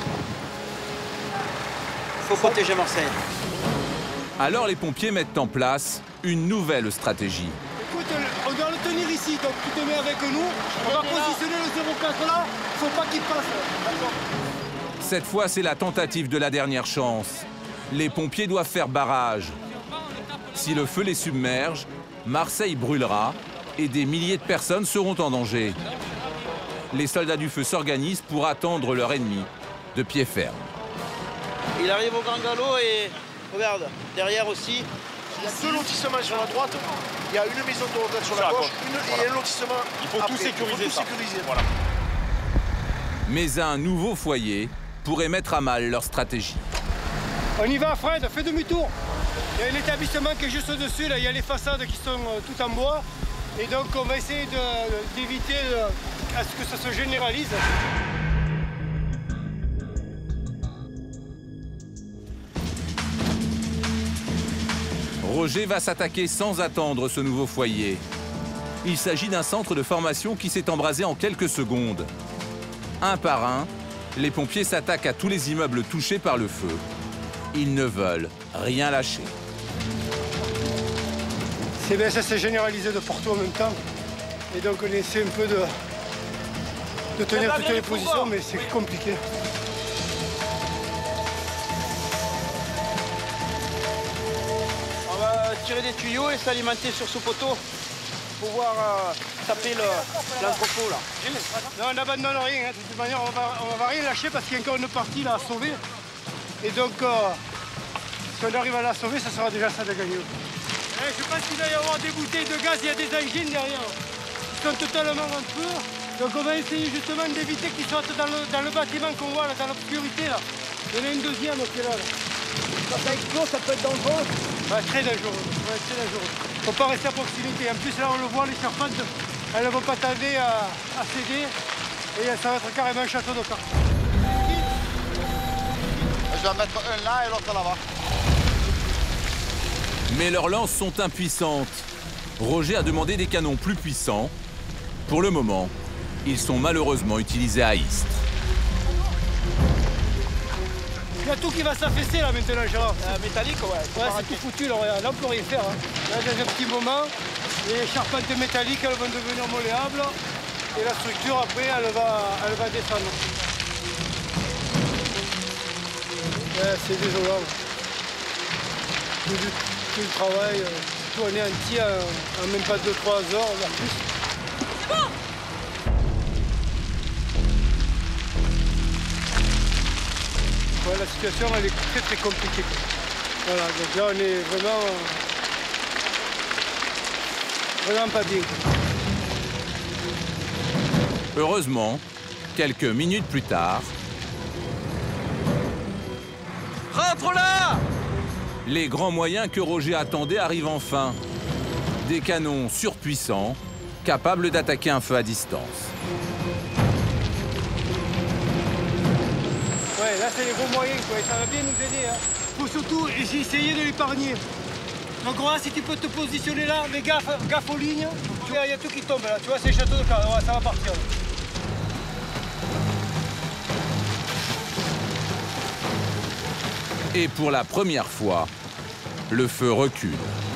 [SPEAKER 1] Il faut protéger Marseille.
[SPEAKER 5] Alors les pompiers mettent en place une nouvelle stratégie.
[SPEAKER 12] Écoute, on doit le tenir ici, donc tu te mets avec nous. On va positionner le zéro quatre là, il ne faut pas qu'il passe. D'accord.
[SPEAKER 5] Cette fois, c'est la tentative de la dernière chance. Les pompiers doivent faire barrage. Si le feu les submerge, Marseille brûlera et des milliers de personnes seront en danger. Les soldats du feu s'organisent pour attendre leur ennemi de pied ferme.
[SPEAKER 1] Il arrive au grand galop et regarde, derrière aussi.
[SPEAKER 12] Il y a deux lotissements sur la droite, il y a une maison de retraite sur la gauche, une, voilà. Et un lotissement.
[SPEAKER 14] Il faut
[SPEAKER 12] après.
[SPEAKER 14] tout sécuriser.
[SPEAKER 12] Il faut
[SPEAKER 14] ça.
[SPEAKER 12] tout sécuriser.
[SPEAKER 14] Voilà.
[SPEAKER 5] Mais un nouveau foyer pourrait mettre à mal leur stratégie.
[SPEAKER 12] On y va, Fred, fais demi-tour. Il y a un établissement qui est juste au-dessus, là, il y a les façades qui sont euh, toutes en bois. Et donc on va essayer d'éviter à ce que ça se généralise.
[SPEAKER 5] Roger va s'attaquer sans attendre ce nouveau foyer. Il s'agit d'un centre de formation qui s'est embrasé en quelques secondes. Un par un, les pompiers s'attaquent à tous les immeubles touchés par le feu. Ils ne veulent rien lâcher.
[SPEAKER 12] C'est bien, ça s'est généralisé de partout en même temps. Et donc on essaie un peu de, de tenir toutes les positions, mais c'est compliqué.
[SPEAKER 1] On va tirer des tuyaux et s'alimenter sur ce poteau pour pouvoir euh, taper l'entrepôt là.
[SPEAKER 12] Non, on n'abandonne rien, hein. De toute manière on va, on va rien lâcher parce qu'il y a encore une partie là à sauver. Et donc euh, si on arrive à la sauver, ça sera déjà ça de gagner. Eh, je pense qu'il doit y avoir des bouteilles de gaz, il y a des engines derrière. Ils sont totalement en feu. Donc on va essayer justement d'éviter qu'ils sortent dans le, dans le bâtiment qu'on voit là, dans l'obscurité là. Il y en a une deuxième qui est là. là. Quand ça explose, ça peut être dangereux. Ouais, très dangereux. Ouais, très dangereux. Faut pas rester à proximité. En plus là on le voit, les charpentes, elles ne vont pas tarder à, à céder. Et ça va être carrément un château de cartes.
[SPEAKER 3] Je vais en mettre un là et l'autre là-bas.
[SPEAKER 5] Mais leurs lances sont impuissantes. Roger a demandé des canons plus puissants. Pour le moment, ils sont malheureusement utilisés à Istres.
[SPEAKER 12] Il y a tout qui va s'affaisser là maintenant, Gérard.
[SPEAKER 1] Euh, métallique, ouais.
[SPEAKER 12] Ouais, c'est tout foutu là, là on peut rien faire. Hein. Là, dans un petit moment, les charpentes métalliques elles vont devenir molléables et la structure après elle va, elle va descendre. Ouais, c'est désolant. Tout, tout le travail, tout anéanti en, en même pas deux trois heures, voire plus. C'est bon! Ouais, la situation elle est très très compliquée. Voilà, donc là on est vraiment, vraiment pas bien.
[SPEAKER 5] Heureusement, quelques minutes plus tard...
[SPEAKER 1] Rentre là!
[SPEAKER 5] Les grands moyens que Roger attendait arrivent enfin. Des canons surpuissants, capables d'attaquer un feu à distance.
[SPEAKER 2] Ouais, là c'est les bons moyens, quoi. Et ça va bien nous aider. Hein. Faut surtout essayer de l'épargner. Donc voilà, si tu peux te positionner là, mais gaffe, gaffe aux lignes. Tu vois, il y a tout qui tombe là. Tu vois, c'est le château de cartes. Ouais, ça va partir. Là.
[SPEAKER 5] Et pour la première fois, le feu recule.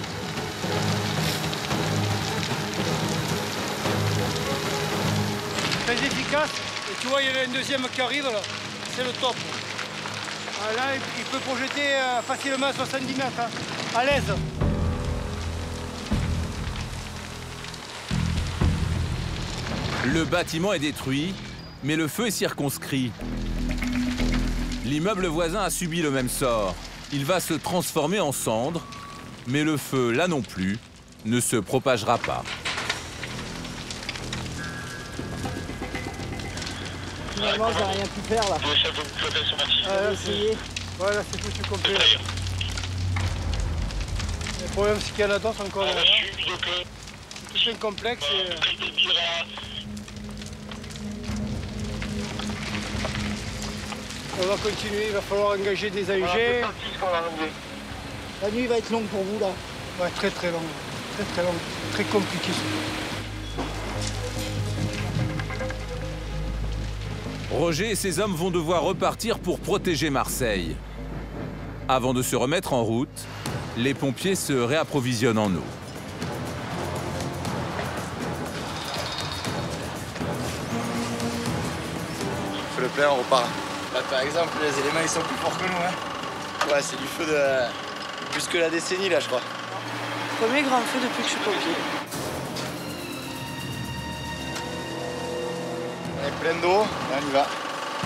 [SPEAKER 2] Très efficace. Et tu vois, il y en a une deuxième qui arrive là. C'est le top. Ah, là, il peut projeter euh, facilement soixante-dix mètres. Hein. À l'aise.
[SPEAKER 5] Le bâtiment est détruit, mais le feu est circonscrit. L'immeuble voisin a subi le même sort. Il va se transformer en cendres, mais le feu, là non plus, ne se propagera pas.
[SPEAKER 15] Finalement, j'ai rien pu faire là.
[SPEAKER 2] Ah, là, c'est... Voilà, c'est foutu complet. Le problème, c'est qu'il y en a d'autres encore là. C'est tout un complexe et... On va continuer, il va falloir engager des A U G.
[SPEAKER 15] La nuit va être longue pour vous là.
[SPEAKER 2] Ouais, très très longue. Très très longue. Très compliqué.
[SPEAKER 5] Roger et ses hommes vont devoir repartir pour protéger Marseille. Avant de se remettre en route, les pompiers se réapprovisionnent en eau.
[SPEAKER 3] On fait le plein, on repart.
[SPEAKER 12] Là, par exemple, les éléments ils sont plus forts que nous. Hein. Ouais, c'est du feu de plus que la décennie là, je crois.
[SPEAKER 20] Premier grand feu depuis que je suis pompier.
[SPEAKER 3] On est plein d'eau, et on y va.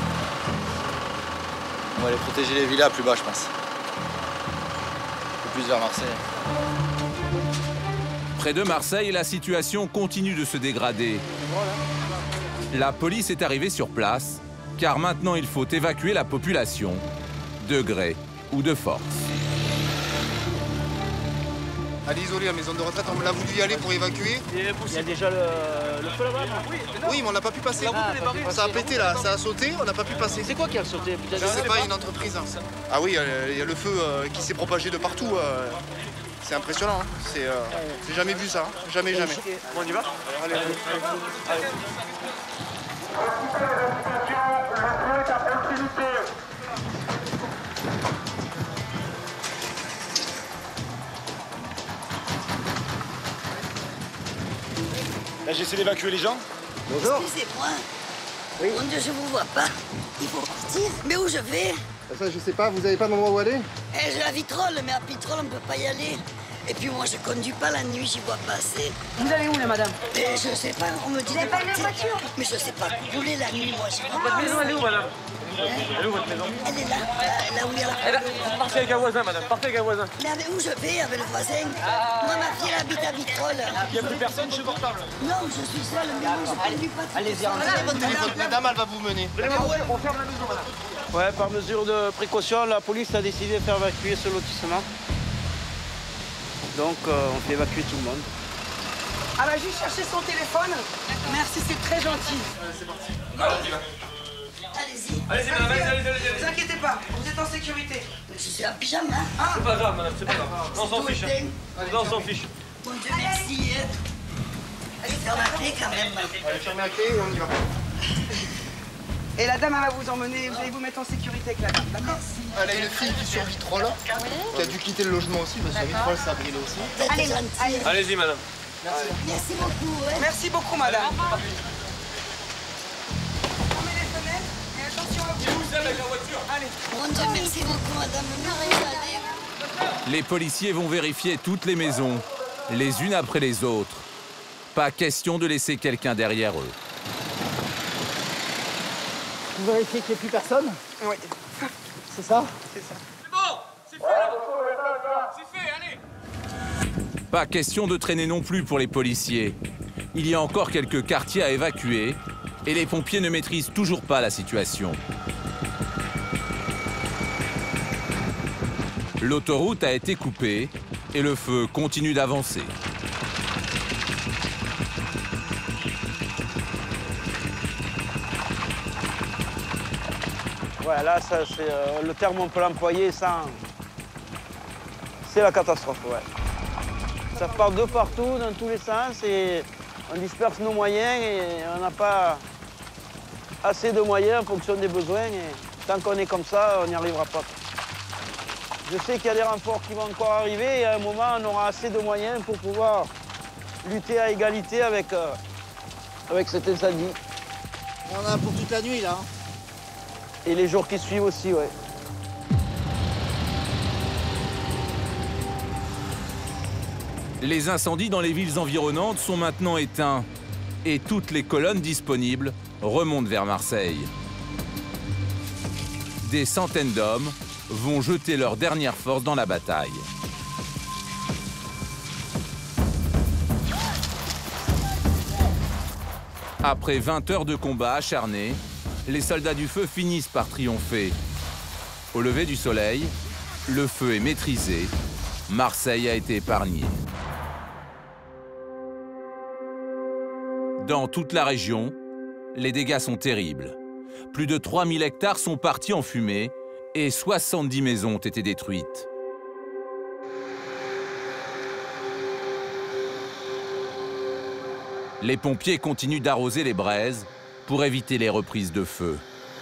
[SPEAKER 3] On va aller protéger les villas plus bas, je pense. Un peu plus vers Marseille.
[SPEAKER 5] Près de Marseille, la situation continue de se dégrader. La police est arrivée sur place, car maintenant il faut évacuer la population, de gré ou de force.
[SPEAKER 3] Elle est isolée, la maison de retraite, on l'a voulu y aller pour évacuer.
[SPEAKER 15] Il y a déjà le, le feu là-bas.
[SPEAKER 3] Oui, oui, mais on n'a pas pu passer. Ah, ça a pété là, ça a sauté, on n'a pas pu passer.
[SPEAKER 15] C'est quoi qui a sauté?
[SPEAKER 3] Je sais pas, une entreprise. Ah oui, il y a le feu euh, qui s'est propagé de partout. Euh, c'est impressionnant, hein. C'est euh, j'ai jamais vu ça, hein. Jamais, jamais.
[SPEAKER 15] Bon, on y va?
[SPEAKER 3] Allez, allez. allez.
[SPEAKER 4] Là, j'essaie d'évacuer les gens.
[SPEAKER 3] Bonjour.
[SPEAKER 8] Excusez-moi. Oui. Mon Dieu, je vous vois pas. Il faut partir. Mais où je vais?
[SPEAKER 3] Ça, je sais pas, vous avez pas d'endroit où aller?
[SPEAKER 8] Eh, j'ai la vitrole, mais à Pitrole, on peut pas y aller. Et puis moi, je conduis pas la nuit, j'y vois pas assez.
[SPEAKER 20] Vous allez où, là, madame?
[SPEAKER 8] Eh, je sais pas, on me dit...
[SPEAKER 20] Vous n'avez pas une voiture?
[SPEAKER 8] Mais je sais pas rouler la nuit, moi, j'y vois
[SPEAKER 14] Votre
[SPEAKER 8] pas
[SPEAKER 14] maison,
[SPEAKER 8] assez.
[SPEAKER 14] elle est où, madame? Elle est où, votre maison?
[SPEAKER 8] Elle est là, là, là où il y a la...
[SPEAKER 14] Elle a... Partez avec un voisin, madame, partez avec un voisin.
[SPEAKER 8] Mais avec où je vais, avec le voisin? Moi, ma fille, elle habite à Vitrolles.
[SPEAKER 14] Il n'y a plus personne chez Portable?
[SPEAKER 8] Non, je suis seule, mais moi, je conduis pas.
[SPEAKER 15] Allez-y,
[SPEAKER 3] La dame, elle va vous mener.
[SPEAKER 14] On ferme la maison, madame.
[SPEAKER 15] Ouais, par mesure de précaution, la police a décidé de faire évacuer ce lotissement. Donc, euh, on fait évacuer tout le monde.
[SPEAKER 20] Elle va juste chercher son téléphone. Merci, c'est très gentil.
[SPEAKER 14] Allez, c'est parti. Allez-y, là.
[SPEAKER 8] Allez-y.
[SPEAKER 14] Allez-y, madame, allez-y, allez-y, allez-y.
[SPEAKER 20] Ne vous inquiétez pas, vous êtes en sécurité.
[SPEAKER 8] Mais je suis en pyjama.
[SPEAKER 20] Ah.
[SPEAKER 14] C'est pas grave, madame, c'est pas grave. Non, on s'en
[SPEAKER 8] Tout
[SPEAKER 14] fiche.
[SPEAKER 8] éteint.
[SPEAKER 14] Non, on s'en fiche.
[SPEAKER 8] Mon Dieu, merci. hein. Allez, ferme la clé quand même.
[SPEAKER 3] Allez, fermez la clé et on y va.
[SPEAKER 20] Et la dame, elle va vous emmener, vous allez vous mettre en sécurité avec la dame, d'accord?
[SPEAKER 3] Elle a une fille qui est sur Vitrolles, qui a dû quitter le logement aussi, parce que Vitrolles, ça a brûlé aussi.
[SPEAKER 8] Allez, gentil.
[SPEAKER 14] Allez-y, madame.
[SPEAKER 3] Merci.
[SPEAKER 8] Merci beaucoup. hein.
[SPEAKER 20] Merci beaucoup, madame. Fermez les fenêtres et attention à vous.
[SPEAKER 14] Vous avec la voiture.
[SPEAKER 20] Allez.
[SPEAKER 8] Mon Dieu, merci beaucoup, madame. Marie-Jeanne.
[SPEAKER 5] Les policiers vont vérifier toutes les maisons, les unes après les autres. Pas question de laisser quelqu'un derrière eux.
[SPEAKER 15] Vous vérifiez qu'il n'y ait plus personne?
[SPEAKER 20] Oui.
[SPEAKER 15] C'est ça?
[SPEAKER 20] C'est ça.
[SPEAKER 14] C'est bon, c'est fait, là. C'est fait, allez.
[SPEAKER 5] Pas question de traîner non plus pour les policiers. Il y a encore quelques quartiers à évacuer et les pompiers ne maîtrisent toujours pas la situation. L'autoroute a été coupée et le feu continue d'avancer.
[SPEAKER 15] Ouais, là, ça, c'est, euh, le terme on peut l'employer sans... C'est la catastrophe, ouais. Ça part de partout, dans tous les sens, et on disperse nos moyens et on n'a pas assez de moyens en fonction des besoins. Et tant qu'on est comme ça, on n'y arrivera pas. Je sais qu'il y a des renforts qui vont encore arriver et à un moment, on aura assez de moyens pour pouvoir lutter à égalité avec, euh, avec cet incendie.
[SPEAKER 12] On en a pour toute la nuit, là.
[SPEAKER 15] Et les jours qui suivent aussi, ouais.
[SPEAKER 5] Les incendies dans les villes environnantes sont maintenant éteints et toutes les colonnes disponibles remontent vers Marseille. Des centaines d'hommes vont jeter leur dernière force dans la bataille. Après vingt heures de combat acharnés, les soldats du feu finissent par triompher. Au lever du soleil, le feu est maîtrisé. Marseille a été épargnée. Dans toute la région, les dégâts sont terribles. Plus de trois mille hectares sont partis en fumée et soixante-dix maisons ont été détruites. Les pompiers continuent d'arroser les braises pour éviter les reprises de feu.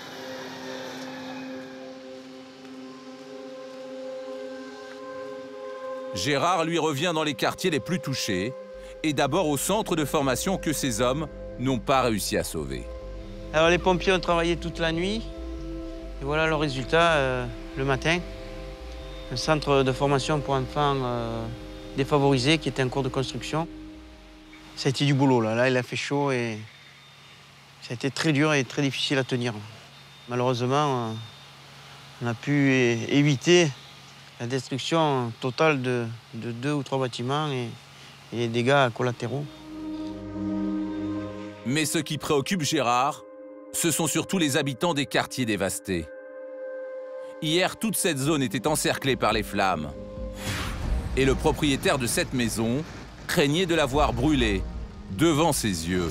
[SPEAKER 5] Gérard, lui, revient dans les quartiers les plus touchés et d'abord au centre de formation que ces hommes n'ont pas réussi à sauver.
[SPEAKER 1] Alors les pompiers ont travaillé toute la nuit et voilà le résultat euh, le matin. Un centre de formation pour enfants euh, défavorisés qui était en cours de construction. Ça a été du boulot là, là il a fait chaud et ça a été très dur et très difficile à tenir. Malheureusement, on a pu éviter la destruction totale de, de deux ou trois bâtiments et, et les dégâts collatéraux.
[SPEAKER 5] Mais ce qui préoccupe Gérard, ce sont surtout les habitants des quartiers dévastés. Hier, toute cette zone était encerclée par les flammes. Et le propriétaire de cette maison craignait de la voir brûler devant ses yeux.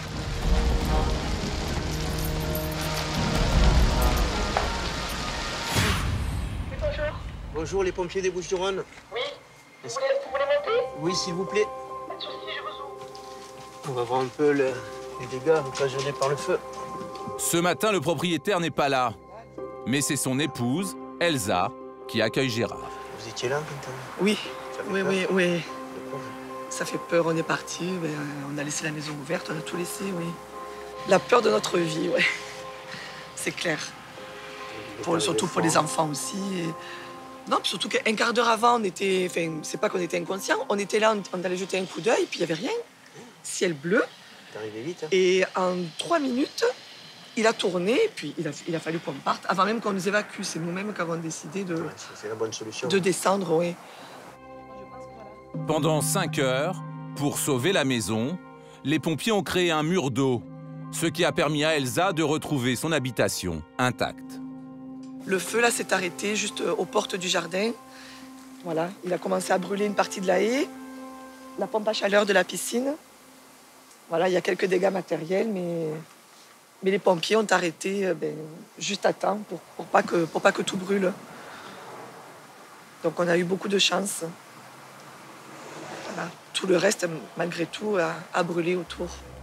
[SPEAKER 1] Bonjour les pompiers des Bouches-du-Rhône.
[SPEAKER 10] Oui, vous voulez, vous voulez monter?
[SPEAKER 1] Oui, s'il vous plaît.
[SPEAKER 10] Pas de soucis, je vous ouvre.
[SPEAKER 1] On va voir un peu le, les dégâts occasionnés par le feu.
[SPEAKER 5] Ce matin, le propriétaire n'est pas là. Mais c'est son épouse, Elsa, qui accueille Gérard.
[SPEAKER 1] Vous étiez là quand
[SPEAKER 10] Oui, oui, oui, oui. Ça fait peur, on est parti, ben, on a laissé la maison ouverte, on a tout laissé, oui. La peur de notre vie, oui. C'est clair. Pour, surtout pour les enfants aussi. Et... Non, puis surtout qu'un quart d'heure avant, on était... Enfin, c'est pas qu'on était inconscient, on était là, on, on allait jeter un coup d'œil, puis il n'y avait rien. Ciel bleu.
[SPEAKER 1] T'es arrivé vite. Hein.
[SPEAKER 10] Et en trois minutes, il a tourné, puis il a, il a fallu qu'on parte, avant même qu'on nous évacue. C'est nous-mêmes qui avons décidé de...
[SPEAKER 1] Ouais, c'est la bonne solution.
[SPEAKER 10] De descendre, oui.
[SPEAKER 5] Pendant cinq heures, pour sauver la maison, les pompiers ont créé un mur d'eau, ce qui a permis à Elsa de retrouver son habitation intacte.
[SPEAKER 10] Le feu, là, s'est arrêté juste aux portes du jardin. Voilà, il a commencé à brûler une partie de la haie, la pompe à chaleur de la piscine. Voilà, il y a quelques dégâts matériels, mais, mais les pompiers ont arrêté ben, juste à temps pour, pour, pas que, pour pas que tout brûle. Donc on a eu beaucoup de chance. Voilà. Tout le reste, malgré tout, a, a brûlé autour.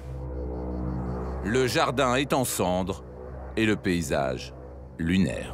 [SPEAKER 5] Le jardin est en cendres et le paysage lunaire.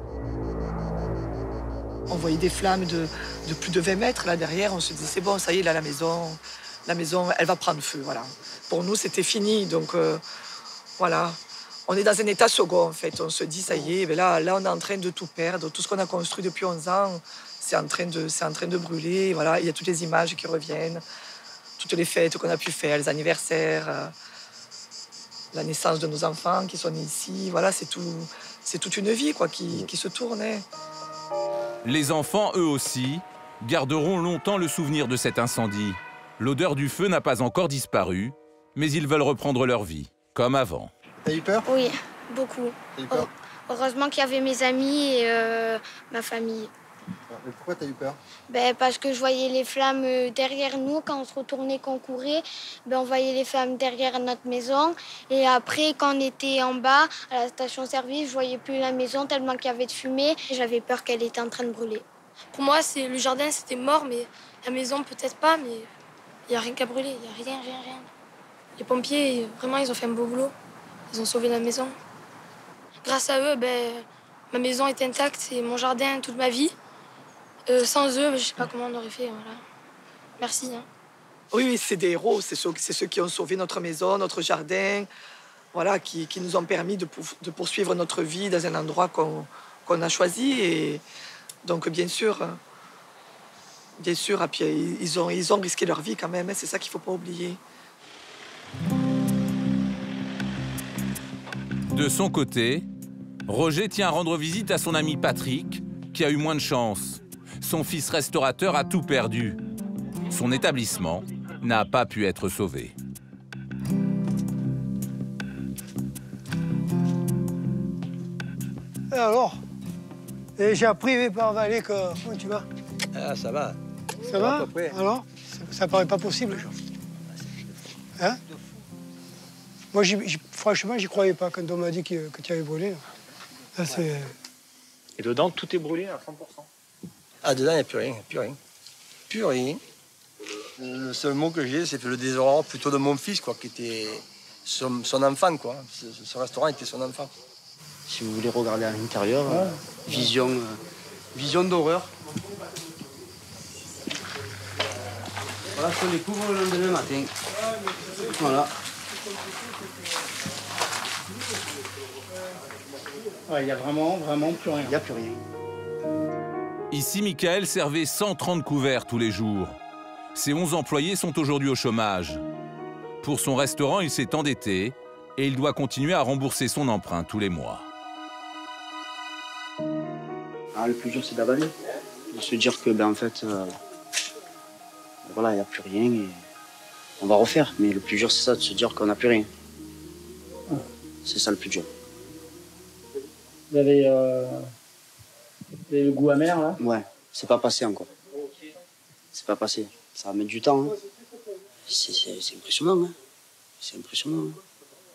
[SPEAKER 10] On voyait des flammes de, de plus de vingt mètres là derrière. On se disait, c'est bon, ça y est, là, la maison, la maison, elle va prendre feu. Voilà. Pour nous, c'était fini. Donc, euh, voilà. On est dans un état second, en fait. On se dit, ça y est, mais là, là, on est en train de tout perdre. Tout ce qu'on a construit depuis onze ans, c'est en train de, c'est en train de brûler. Voilà. Il y a toutes les images qui reviennent, toutes les fêtes qu'on a pu faire, les anniversaires, euh, la naissance de nos enfants qui sont nés ici. Voilà, c'est tout, c'est toute une vie quoi, qui, qui se tournait.
[SPEAKER 5] Les enfants, eux aussi, garderont longtemps le souvenir de cet incendie. L'odeur du feu n'a pas encore disparu, mais ils veulent reprendre leur vie, comme avant.
[SPEAKER 12] T'as eu peur?
[SPEAKER 13] Oui, beaucoup.
[SPEAKER 12] T'as eu peur?
[SPEAKER 13] Heureusement qu'il y avait mes amis et euh, ma famille.
[SPEAKER 12] Mais pourquoi t'as eu peur?
[SPEAKER 11] Ben, parce que je voyais les flammes derrière nous. Quand on se retournait, qu'on courait, ben, on voyait les flammes derrière notre maison. Et après, quand on était en bas, à la station-service, je voyais plus la maison tellement qu'il y avait de fumée. J'avais peur qu'elle était en train de brûler.
[SPEAKER 13] Pour moi, c'est le jardin, c'était mort, mais la maison, peut-être pas, mais il n'y a rien qu'à brûler. Il n'y a rien, rien, rien. Les pompiers, vraiment, ils ont fait un beau boulot. Ils ont sauvé la maison. Grâce à eux, ben, ma maison est intacte, c'est mon jardin toute ma vie. Euh, sans eux, je ne sais pas comment on aurait fait. Voilà. Merci. Hein.
[SPEAKER 10] Oui, oui, c'est des héros. C'est ceux, c'est ceux qui ont sauvé notre maison, notre jardin, voilà, qui, qui nous ont permis de, pour, de poursuivre notre vie dans un endroit qu'on qu'on a choisi. Et donc, bien sûr, bien sûr, et puis, ils, ont, ils ont risqué leur vie quand même. Hein, c'est ça qu'il ne faut pas oublier.
[SPEAKER 5] De son côté, Roger tient à rendre visite à son ami Patrick, qui a eu moins de chance. Son fils restaurateur a tout perdu. Son établissement n'a pas pu être sauvé.
[SPEAKER 2] Et alors, j'ai appris par Valais que... Comment tu vas?
[SPEAKER 15] Ah, ça va.
[SPEAKER 2] Ça va, va alors ça, ça paraît pas possible. Hein? Moi, j j franchement, j'y croyais pas quand on m'a dit que, que tu avais brûlé. Là, ouais.
[SPEAKER 14] Et dedans, tout est brûlé à cent pour cent.
[SPEAKER 15] Ah, dedans, il n'y a plus rien, plus rien. Plus rien. Le seul mot que j'ai, c'est le désordre plutôt de mon fils, quoi, qui était son, son enfant, quoi. Ce, ce restaurant était son enfant.
[SPEAKER 23] Si vous voulez regarder à l'intérieur, ouais. euh, vision, euh, vision d'horreur. Voilà, on découvre le lendemain matin. Voilà.
[SPEAKER 2] Il ouais, n'y a vraiment, vraiment plus rien.
[SPEAKER 23] Il n'y a plus rien.
[SPEAKER 5] Ici, Michael servait cent trente couverts tous les jours. Ses onze employés sont aujourd'hui au chômage. Pour son restaurant, il s'est endetté et il doit continuer à rembourser son emprunt tous les mois.
[SPEAKER 23] Ah, le plus dur, c'est d'avaler. De se dire que, ben, en fait, euh, voilà, il n'y a plus rien et on va refaire. Mais le plus dur, c'est ça, de se dire qu'on n'a plus rien. C'est ça le plus dur.
[SPEAKER 15] Vous avez, euh, vous avez le goût amer, là?
[SPEAKER 23] Ouais, c'est pas passé encore. C'est pas passé. Ça va mettre du temps. Hein. C'est impressionnant. Hein. C'est impressionnant. Hein.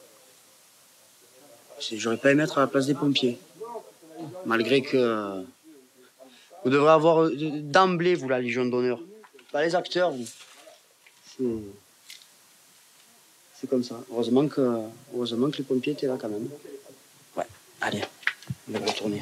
[SPEAKER 23] J'aurais pas aimé être à la place des pompiers. Malgré que vous devrez avoir d'emblée, vous, la Légion d'honneur. Pas les acteurs, vous. C'est comme ça. Heureusement que, heureusement que les pompiers étaient là quand même. Ouais, allez, on va retourner.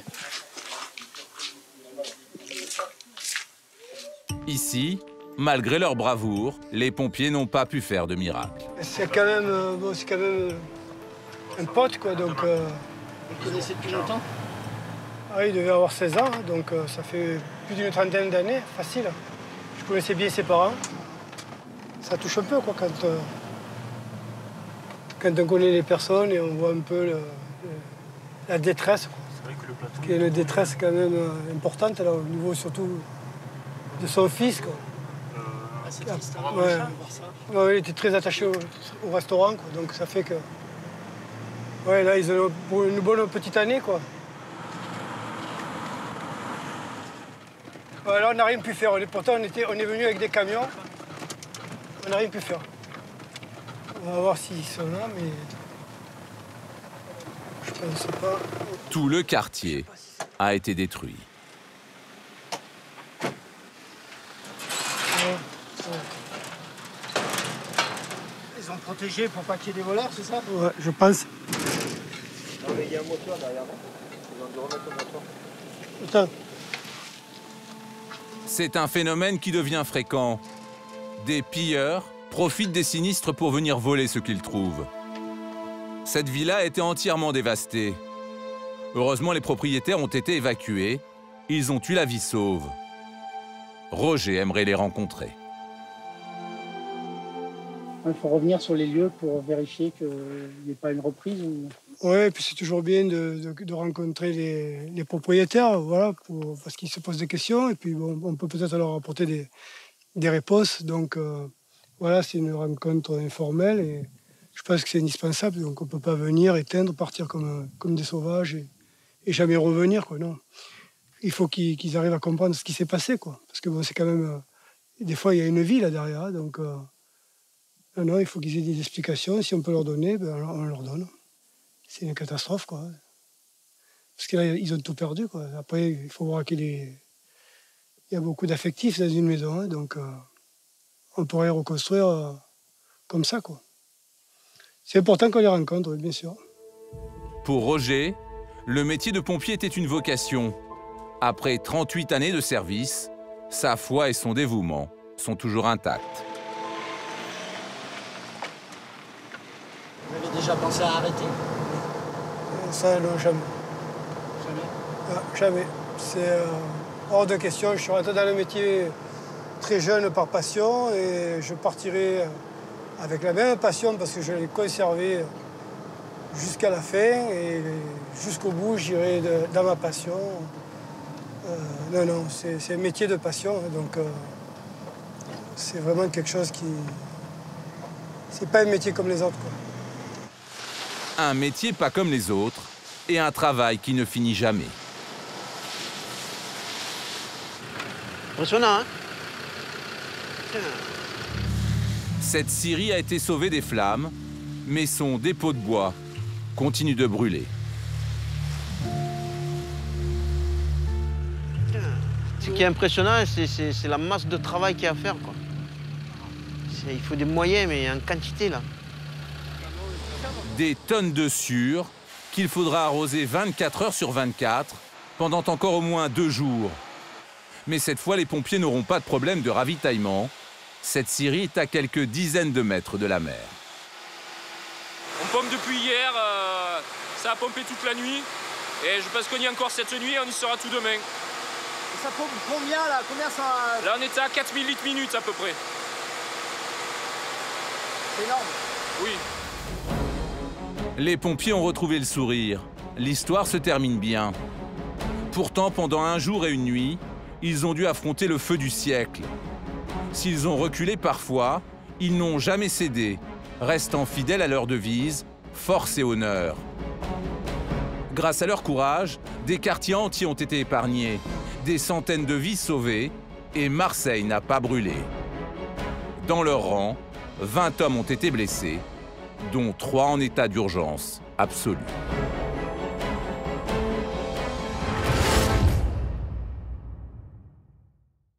[SPEAKER 5] Ici, malgré leur bravoure, les pompiers n'ont pas pu faire de miracle.
[SPEAKER 2] C'est quand même, euh, bon, c'est quand même un pote, quoi, donc... Euh...
[SPEAKER 23] Vous le connaissez depuis longtemps?
[SPEAKER 2] Ah, il devait avoir seize ans, donc euh, ça fait plus d'une trentaine d'années, facile. Je connaissais bien ses parents. Ça touche un peu, quoi, quand, euh, quand on connaît les personnes et on voit un peu le, le, la détresse, quoi. C'est vrai que le plateau... Qui est une détresse quand même euh, importante, là, au niveau surtout de son fils, quoi.
[SPEAKER 23] Euh, ah, c'est triste, hein.
[SPEAKER 2] Ouais. Ouais, ouais, il était très attaché au, au restaurant, quoi, donc ça fait que... Ouais, là, ils ont une bonne petite année, quoi. Ouais, là, on n'a rien pu faire. Pourtant, on, était, on est venu avec des camions. On n'a rien pu faire. On va voir s'ils sont là, mais... Je pense pas.
[SPEAKER 5] Tout le quartier a été détruit.
[SPEAKER 2] Ouais, ouais. Ils ont protégé pour pas qu'il y ait des voleurs, c'est ça? Ouais, je pense.
[SPEAKER 15] Non, mais il y a un moteur derrière. Ils ont dû remettre le moteur.
[SPEAKER 2] Attends.
[SPEAKER 5] C'est un phénomène qui devient fréquent. Des pilleurs profitent des sinistres pour venir voler ce qu'ils trouvent. Cette villa était entièrement dévastée. Heureusement, les propriétaires ont été évacués. Ils ont eu la vie sauve. Roger aimerait les rencontrer.
[SPEAKER 15] Il faut revenir sur les lieux pour vérifier qu'il n'y ait pas une reprise ou...
[SPEAKER 2] Oui, et puis c'est toujours bien de, de, de rencontrer les, les propriétaires, voilà, pour, parce qu'ils se posent des questions et puis bon, on peut peut-être leur apporter des, des réponses. Donc euh, voilà, c'est une rencontre informelle et je pense que c'est indispensable. Donc on ne peut pas venir, éteindre, partir comme, comme des sauvages et, et jamais revenir, quoi, non. il faut qu'ils qu'ils arrivent à comprendre ce qui s'est passé, quoi. Parce que bon, c'est quand même... Euh, des fois, il y a une vie là derrière, donc... Euh, non, non, il faut qu'ils aient des explications. Si on peut leur donner, ben, on leur donne. C'est une catastrophe, quoi. Parce que là, ils ont tout perdu, quoi. Après, il faut voir qu'il est... Il y a beaucoup d'affectifs dans une maison, hein, donc... Euh, on pourrait reconstruire euh, comme ça, quoi. C'est important qu'on les rencontre, bien sûr.
[SPEAKER 5] Pour Roger, le métier de pompier était une vocation. Après trente-huit années de service, sa foi et son dévouement sont toujours intacts.
[SPEAKER 15] Vous avez déjà pensé à arrêter?
[SPEAKER 2] Ça, non, jamais.
[SPEAKER 15] Jamais?
[SPEAKER 2] Ah, jamais. C'est euh, hors de question. Je suis rentré dans le métier très jeune par passion et je partirai avec la même passion parce que je l'ai conservé jusqu'à la fin et jusqu'au bout, j'irai dans ma passion. Euh, non, non, c'est un métier de passion, donc euh, c'est vraiment quelque chose qui... C'est pas un métier comme les autres, quoi.
[SPEAKER 5] Un métier pas comme les autres et un travail qui ne finit jamais.
[SPEAKER 15] Impressionnant, hein?
[SPEAKER 5] Cette scierie a été sauvée des flammes, mais son dépôt de bois continue de brûler.
[SPEAKER 15] Ce qui est impressionnant, c'est la masse de travail qu'il y a à faire, quoi. Il faut des moyens, mais en quantité, là.
[SPEAKER 5] Des tonnes de sueur qu'il faudra arroser vingt-quatre heures sur vingt-quatre pendant encore au moins deux jours. Mais cette fois, les pompiers n'auront pas de problème de ravitaillement. Cette scierie est à quelques dizaines de mètres de la mer.
[SPEAKER 9] On pompe depuis hier, euh, ça a pompé toute la nuit. Et je pense qu'on y est encore cette nuit et on y sera tout demain.
[SPEAKER 15] Et ça pompe combien, là? Combien ça...
[SPEAKER 9] Là, on était à quatre mille litres minutes à peu près.
[SPEAKER 15] C'est énorme.
[SPEAKER 9] Oui.
[SPEAKER 5] Les pompiers ont retrouvé le sourire. L'histoire se termine bien. Pourtant, pendant un jour et une nuit, ils ont dû affronter le feu du siècle. S'ils ont reculé parfois, ils n'ont jamais cédé, restant fidèles à leur devise « Force et honneur ». Grâce à leur courage, des quartiers entiers ont été épargnés, des centaines de vies sauvées et Marseille n'a pas brûlé. Dans leur rang, vingt hommes ont été blessés, dont trois en état d'urgence absolue.